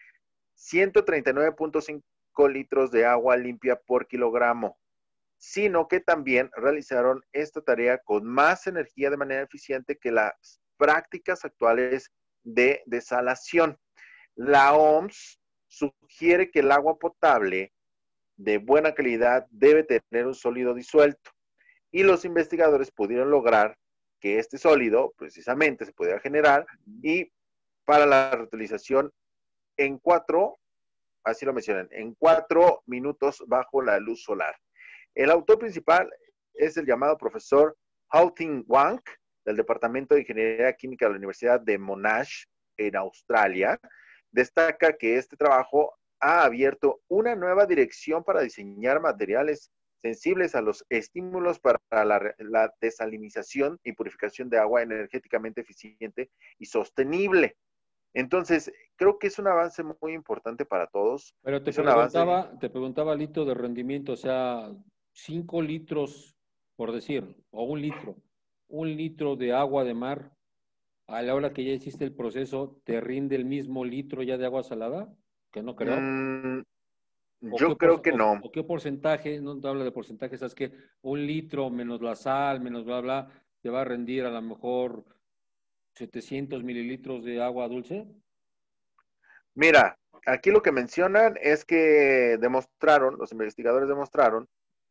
B: 139.5 litros de agua limpia por kilogramo, sino que también realizaron esta tarea con más energía de manera eficiente que las prácticas actuales de desalación. La OMS sugiere que el agua potable de buena calidad debe tener un sólido disuelto y los investigadores pudieron lograr que este sólido precisamente se pudiera generar y para la reutilización en 4, así lo mencionan, en 4 minutos bajo la luz solar. El autor principal es el llamado profesor Hao-Ting Wang, del Departamento de Ingeniería Química de la Universidad de Monash, en Australia. Destaca que este trabajo ha abierto una nueva dirección para diseñar materiales sensibles a los estímulos para la desalinización y purificación de agua energéticamente eficiente y sostenible. Entonces, creo que es un avance muy importante para todos.
A: Pero
B: Es un avance.
A: te preguntaba, Lito, de rendimiento, o sea, 5 litros, por decir, o un litro de agua de mar, a la hora que ya hiciste el proceso, ¿te rinde el mismo litro ya de agua salada? Que no creo.
B: Yo creo que no.
A: ¿O qué porcentaje? No te habla de porcentaje, sabes que un litro menos la sal, menos bla, bla, te va a rendir a lo mejor 700 mililitros de agua dulce.
B: Mira, aquí lo que mencionan es que demostraron, los investigadores demostraron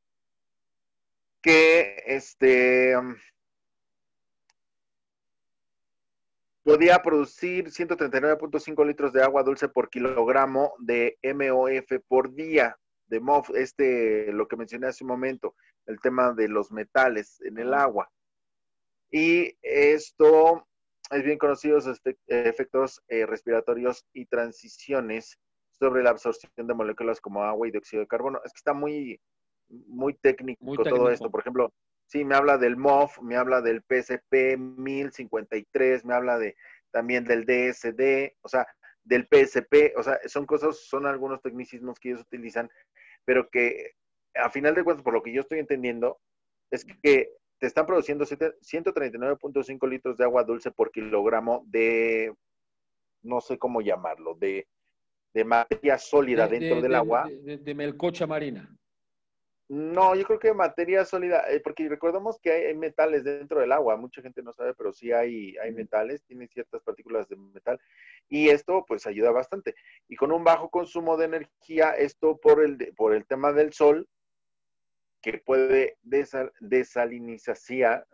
B: que podía producir 139.5 litros de agua dulce por kilogramo de MOF por día. De MOF, lo que mencioné hace un momento, el tema de los metales en el agua. Y esto es bien conocido, los efectos respiratorios y transiciones sobre la absorción de moléculas como agua y dióxido de carbono. Es que está muy, muy técnico todo esto. Por ejemplo, sí, me habla del MOF, me habla del PSP 1053, me habla también del DSD, o sea, del PSP, o sea, son algunos tecnicismos que ellos utilizan, pero que a final de cuentas, por lo que yo estoy entendiendo, es que te están produciendo 139.5 litros de agua dulce por kilogramo de, no sé cómo llamarlo, de materia sólida dentro del agua.
A: De melcocha marina.
B: No, yo creo que materia sólida, porque recordemos que hay metales dentro del agua, mucha gente no sabe, pero sí hay metales, tiene ciertas partículas de metal, y esto pues ayuda bastante. Y con un bajo consumo de energía, esto por el tema del sol, que puede desalinizar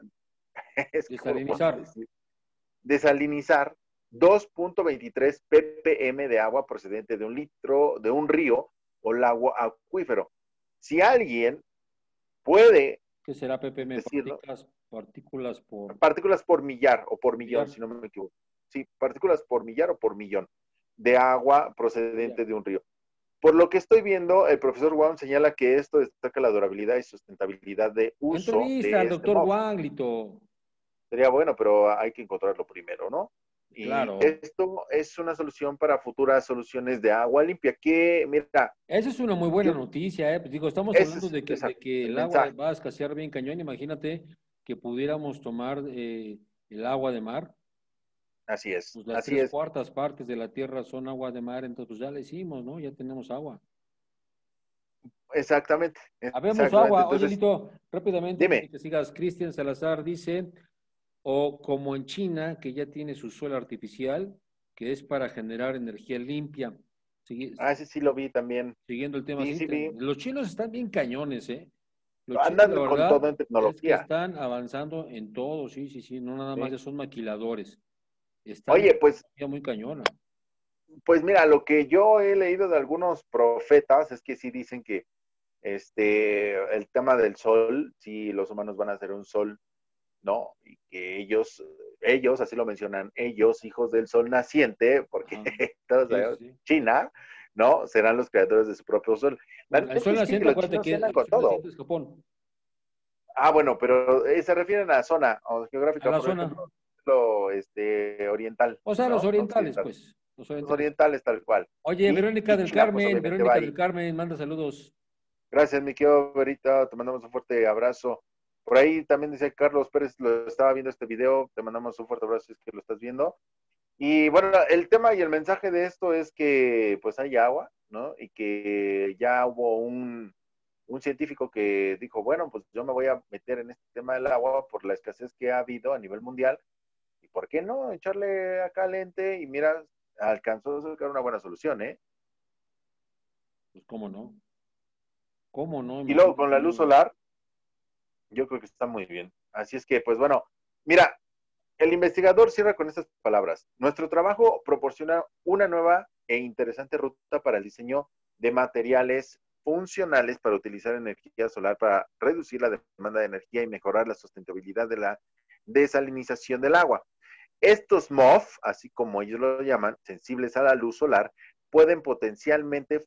B: 2.23 ppm de agua procedente de un litro, de un río o lago acuífero. Si alguien puede...
A: ¿Qué será ppm?
B: Decirlo,
A: partículas
B: por millar o por millón, si no me equivoco. Sí, partículas por millar o por millón de agua procedente de un río. Por lo que estoy viendo, el profesor Wang señala que esto destaca la durabilidad y sustentabilidad de uso.
A: Entrevista al doctor Wang, Lito.
B: Sería bueno, pero hay que encontrarlo primero, ¿no?
A: Claro.
B: Y esto es una solución para futuras soluciones de agua limpia. Que, mira.
A: Esa es una muy buena noticia, ¿eh? Pues digo, estamos hablando de que el agua va a escasear bien cañón. Imagínate que pudiéramos tomar el agua de mar.
B: Así es.
A: Pues las 3/4 partes de la tierra son agua de mar, entonces pues ya le hicimos, ¿no? Ya tenemos agua.
B: Exactamente.
A: Habemos agua. Entonces, oye, Lito, rápidamente,
B: dime.
A: antes de que sigas, Cristian Salazar dice, o como en China, que ya tiene su sol artificial, que es para generar energía limpia.
B: Ese sí lo vi también.
A: Siguiendo el tema, sí, los chinos están bien cañones, ¿eh?
B: Andan con todo en tecnología.
A: Es que están avanzando en todo, sí, no nada más son maquiladores.
B: Oye, pues,
A: muy cañona.
B: Pues mira, lo que yo he leído de algunos profetas es que sí dicen que el tema del sol, sí, los humanos van a hacer un sol, ¿no? Y que ellos, así lo mencionan, ellos, hijos del sol naciente, porque todos sabemos, China, ¿no? Serán los creadores de su propio sol.
A: El sol naciente, acuérdate que el sol naciente es Japón.
B: Ah, bueno, pero se refieren a la zona o geográfica,
A: por ejemplo,
B: oriental.
A: O sea, ¿no? Los orientales, pues.
B: Los orientales tal cual.
A: Oye, Verónica del Carmen, manda saludos.
B: Gracias, mi querido Verita, te mandamos un fuerte abrazo. Por ahí también dice Carlos Pérez, lo estaba viendo este video, te mandamos un fuerte abrazo si es que lo estás viendo. Y bueno, el tema y el mensaje de esto es que pues hay agua, ¿no? Y que ya hubo un científico que dijo, bueno, pues yo me voy a meter en este tema del agua por la escasez que ha habido a nivel mundial. ¿Y por qué no echarle acá lente? Y mira, alcanzó a sacar una buena solución, ¿eh?
A: Pues cómo no, cómo no,
B: Y luego
A: imagínate
B: con la
A: nada
B: luz
A: más.
B: solar, yo creo que está muy bien. Así es que, pues bueno, mira, el investigador cierra con estas palabras. Nuestro trabajo proporciona una nueva e interesante ruta para el diseño de materiales funcionales para utilizar energía solar para reducir la demanda de energía y mejorar la sustentabilidad de la desalinización del agua. Estos MOF, así como ellos lo llaman, sensibles a la luz solar, pueden potencialmente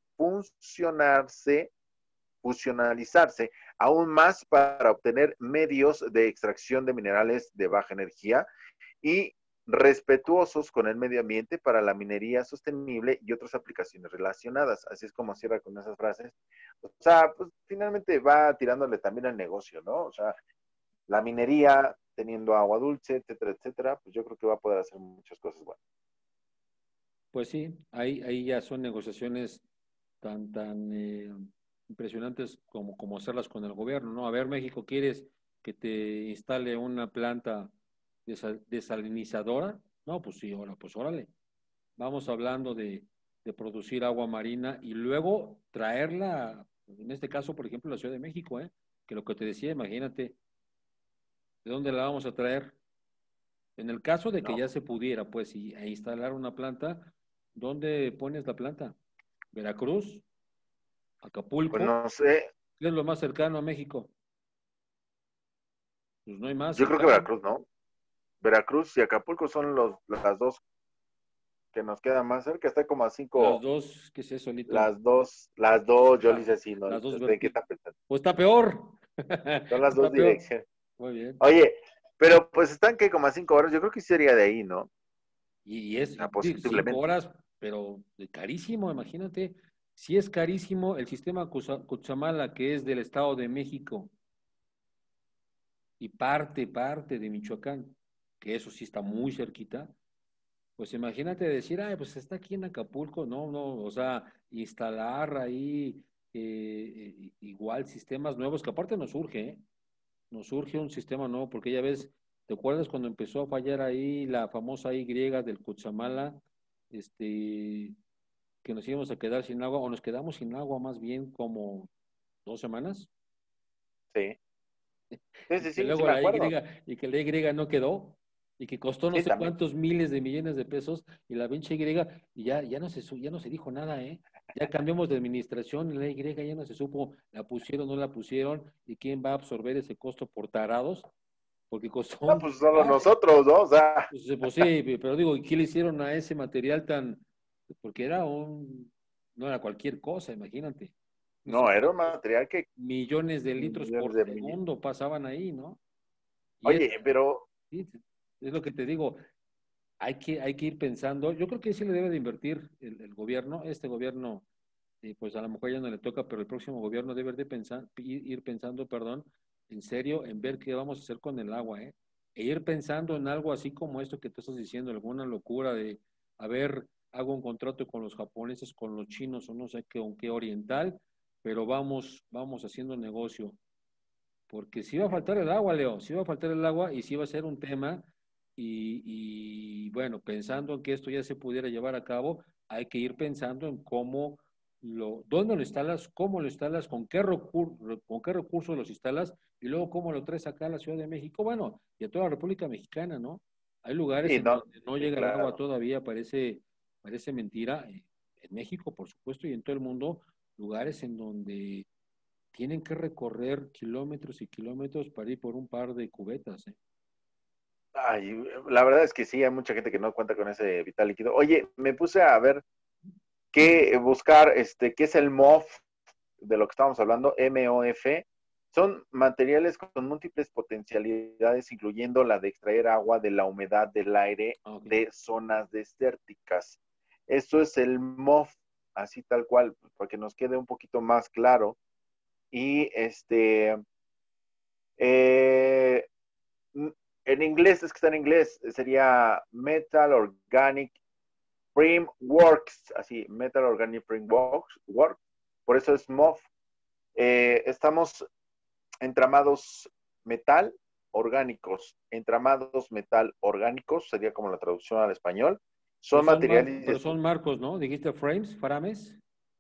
B: fusionalizarse aún más para obtener medios de extracción de minerales de baja energía y respetuosos con el medio ambiente para la minería sostenible y otras aplicaciones relacionadas. Así es como cierra con esas frases. O sea, pues finalmente va tirándole también al negocio, ¿no? O sea, la minería, teniendo agua dulce, etcétera, etcétera, pues yo creo que va a poder hacer muchas cosas buenas.
A: Pues sí, ahí ya son negociaciones tan impresionantes como hacerlas con el gobierno, ¿no? A ver, México, ¿quieres que te instale una planta desalinizadora? No, pues sí, ahora, pues órale. Vamos hablando de producir agua marina y luego traerla, en este caso, por ejemplo, la Ciudad de México, ¿eh? Que lo que te decía, imagínate, ¿de dónde la vamos a traer? En el caso de que
B: No,
A: ya se pudiera, pues, instalar una planta, ¿dónde pones la planta? ¿Veracruz?
B: pues
A: ¿Acapulco?
B: no sé,
A: ¿Qué es lo más cercano a México? Pues no hay más
B: yo creo que
A: cercano.
B: Veracruz, ¿no? Veracruz y Acapulco son las dos que nos quedan más cerca, está como a
A: Las
B: cinco,
A: dos, ¿qué es eso, Lito?
B: las dos, yo le
A: La-
B: hice así, ¿no?
A: las dos
B: ¿De qué
A: vertientes.
B: está pensando?
A: Pues está peor.
B: Son las dos
A: Está peor.
B: direcciones.
A: Muy bien.
B: Oye, pero pues están que como a 5 horas, yo creo que sería de ahí, ¿no?
A: Y
B: O
A: es
B: sea,
A: digo, 5
B: posiblemente.
A: horas, pero carísimo, imagínate. Si es carísimo el sistema Cutzamala, que es del Estado de México y parte de Michoacán, que eso sí está muy cerquita, pues imagínate decir, ay, pues está aquí en Acapulco, no, no, o sea, instalar ahí igual sistemas nuevos, que aparte nos surge, ¿eh? Nos surge un sistema nuevo, porque ya ves, ¿te acuerdas cuando empezó a fallar ahí la famosa Y del Cutzamala? Este, que nos íbamos a quedar sin agua, o nos quedamos sin agua más bien como 2 semanas,
B: Sí. Sí,
A: y
B: sí,
A: que
B: sí, sí
A: luego
B: me acuerdo.
A: Y que la Y no quedó, y que costó no
B: Sí,
A: sé
B: también.
A: cuántos miles de millones de pesos, y la pinche Y ya no se dijo nada, ¿eh? Ya cambiamos de administración, y la Y ya no se supo, la pusieron, no la pusieron, y quién va a absorber ese costo por tarados, porque costó
B: No,
A: un
B: pues solo
A: dineral.
B: nosotros, ¿no? O sea,
A: Pues sí, pero digo, ¿y qué le hicieron a ese material tan? Porque no era cualquier cosa, imagínate. No sé
B: no, era un
A: cuántos
B: material que
A: millones de litros
B: millones
A: por
B: de millones.
A: segundo pasaban ahí, ¿no? Y es,
B: Oye, pero
A: sí, es lo que te digo, hay que ir pensando, yo creo que sí le debe de invertir el gobierno, este gobierno, pues a lo mejor ya no le toca, pero el próximo gobierno debe de pensar, ir pensando, perdón, en serio, en ver qué vamos a hacer con el agua, ¿eh? E ir pensando en algo así como esto que tú estás diciendo, alguna locura de, a ver, hago un contrato con los japoneses, con los chinos o no sé qué, con qué oriental, pero vamos haciendo negocio, porque si va a faltar el agua, Leo, si va a faltar el agua y si va a ser un tema bueno, pensando en que esto ya se pudiera llevar a cabo, hay que ir pensando en dónde lo instalas, cómo lo instalas, con qué recursos los instalas y luego cómo lo traes acá a la Ciudad de México, bueno, y a toda la República Mexicana, ¿no? Hay lugares
B: sí,
A: en
B: no,
A: donde no
B: sí,
A: llega el agua
B: claro.
A: todavía, parece mentira, en México, por supuesto, y en todo el mundo, lugares en donde tienen que recorrer kilómetros y kilómetros para ir por un par de cubetas, ¿eh?
B: Ay, la verdad es que sí, hay mucha gente que no cuenta con ese vital líquido. Oye, me puse a ver buscar, qué es el MOF de lo que estábamos hablando, MOF. Son materiales con múltiples potencialidades, incluyendo la de extraer agua de la humedad del aire
A: Ah, ok.
B: de zonas desérticas. Eso es el MOF, así tal cual, para que nos quede un poquito más claro. Y eh, en inglés, es que está en inglés, sería Metal Organic Frameworks, así, Metal Organic Frameworks, por eso es MOF. Estamos entramados metal entramados metal orgánicos, sería como la traducción al español. Son materiales
A: Pero son marcos, ¿no? Dijiste frames, frames.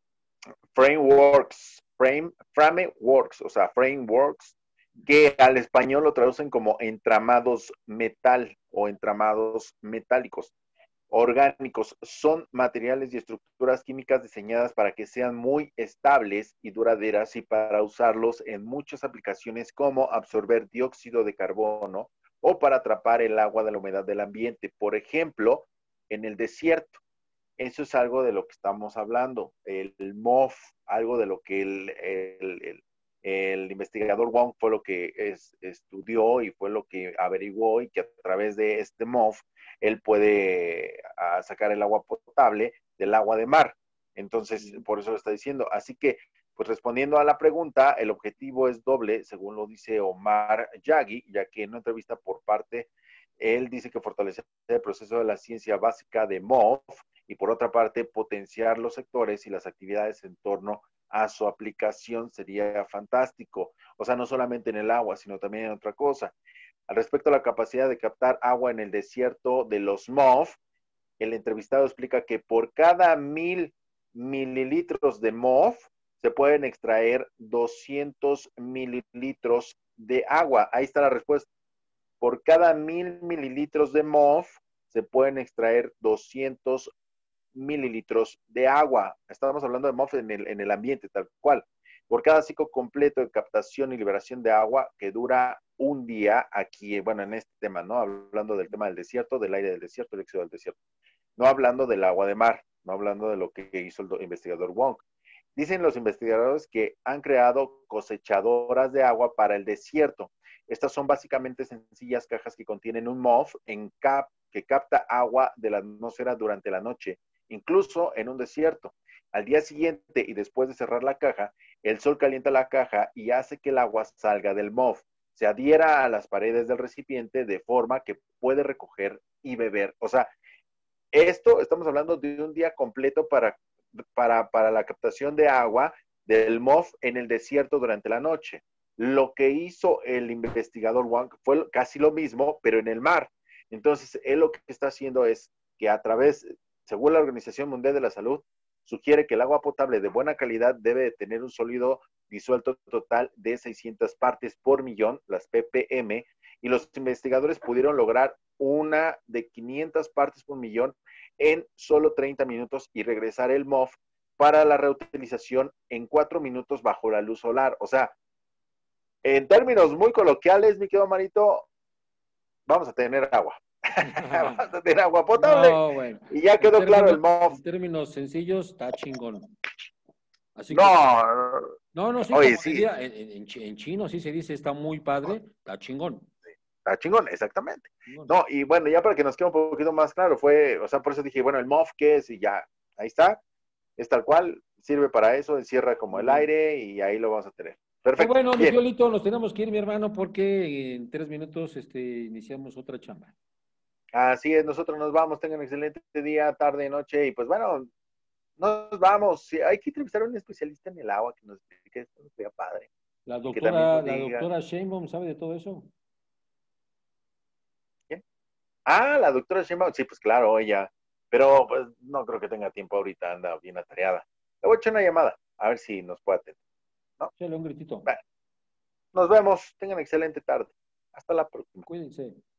B: frameworks, o sea, frameworks, que al español lo traducen como entramados metal o entramados metálicos. Orgánicos son materiales y estructuras químicas diseñadas para que sean muy estables y duraderas y para usarlos en muchas aplicaciones como absorber dióxido de carbono o para atrapar el agua de la humedad del ambiente. Por ejemplo, en el desierto. Eso es algo de lo que estamos hablando. El MOF, algo de lo que el investigador Wong fue lo que estudió y fue lo que averiguó y que a través de este MOF él puede sacar el agua potable del agua de mar. Entonces, por eso lo está diciendo. Así que, pues respondiendo a la pregunta, el objetivo es doble, según lo dice Omar Yagi, ya que en una entrevista por parte, él dice que fortalecer el proceso de la ciencia básica de MOF y por otra parte potenciar los sectores y las actividades en torno a su aplicación sería fantástico. O sea, no solamente en el agua, sino también en otra cosa. Al respecto a la capacidad de captar agua en el desierto de los MOF, el entrevistado explica que por cada 1,000 mililitros de MOF se pueden extraer 200 mililitros de agua. Ahí está la respuesta. Por cada 1,000 mililitros de MOF se pueden extraer 200 mililitros de agua. Estamos hablando de MOF en el ambiente, tal cual. Por cada ciclo completo de captación y liberación de agua que dura un día aquí, bueno, en este tema, ¿no? Hablando del tema del desierto, del aire del desierto, el éxodo del desierto. No hablando del agua de mar, no hablando de lo que hizo el investigador Wong. Dicen los investigadores que han creado cosechadoras de agua para el desierto. Estas son básicamente sencillas cajas que contienen un MOF que capta agua de la atmósfera durante la noche, incluso en un desierto. Al día siguiente y después de cerrar la caja, el sol calienta la caja y hace que el agua salga del MOF, se adhiera a las paredes del recipiente de forma que puede recoger y beber. O sea, esto estamos hablando de un día completo para la captación de agua del MOF en el desierto durante la noche. Lo que hizo el investigador Wang fue casi lo mismo, pero en el mar. Entonces, él lo que está haciendo es que a través, según la Organización Mundial de la Salud, sugiere que el agua potable de buena calidad debe de tener un sólido disuelto total de 600 partes por millón, las ppm, y los investigadores pudieron lograr una de 500 partes por millón en solo 30 minutos y regresar el MOF para la reutilización en 4 minutos bajo la luz solar. O sea, en términos muy coloquiales, mi querido Marito, vamos a tener agua. Vamos a tener agua potable.
A: No, bueno.
B: Y ya quedó claro el MOF.
A: En términos sencillos, está chingón. Así como,
B: No,
A: no, no, sí,
B: oye,
A: como
B: sí,
A: diría, en chino sí se dice, está muy padre, está chingón.
B: está chingón, exactamente.
A: Chingón.
B: No, y bueno, ya para que nos quede un poquito más claro, o sea, por eso dije, bueno, el MOF, ¿qué es? Y ya, ahí está, es tal cual, sirve para eso, encierra como
A: Muy
B: el
A: bien.
B: aire y ahí lo vamos a tener.
A: Pues
B: Perfecto,
A: bueno, mi
B: bien.
A: Fiolito, nos tenemos que ir, mi hermano, porque en 3 minutos iniciamos otra chamba.
B: Así es, nosotros nos vamos, tengan un excelente día, tarde, noche, y pues bueno, nos vamos. Sí, hay que entrevistar a un especialista en el agua que nos explique esto, sería padre. Y que también nos
A: La
B: diga,
A: doctora Sheinbaum sabe de todo eso.
B: ¿quién? Ah, la doctora Sheinbaum, sí, pues claro, ella, pero pues no creo que tenga tiempo ahorita, anda bien atareada. Le voy a echar una llamada, a ver si nos puede atender, ¿no?
A: Échale un gritito.
B: Bueno, nos vemos, tengan excelente tarde. Hasta la próxima.
A: Cuídense.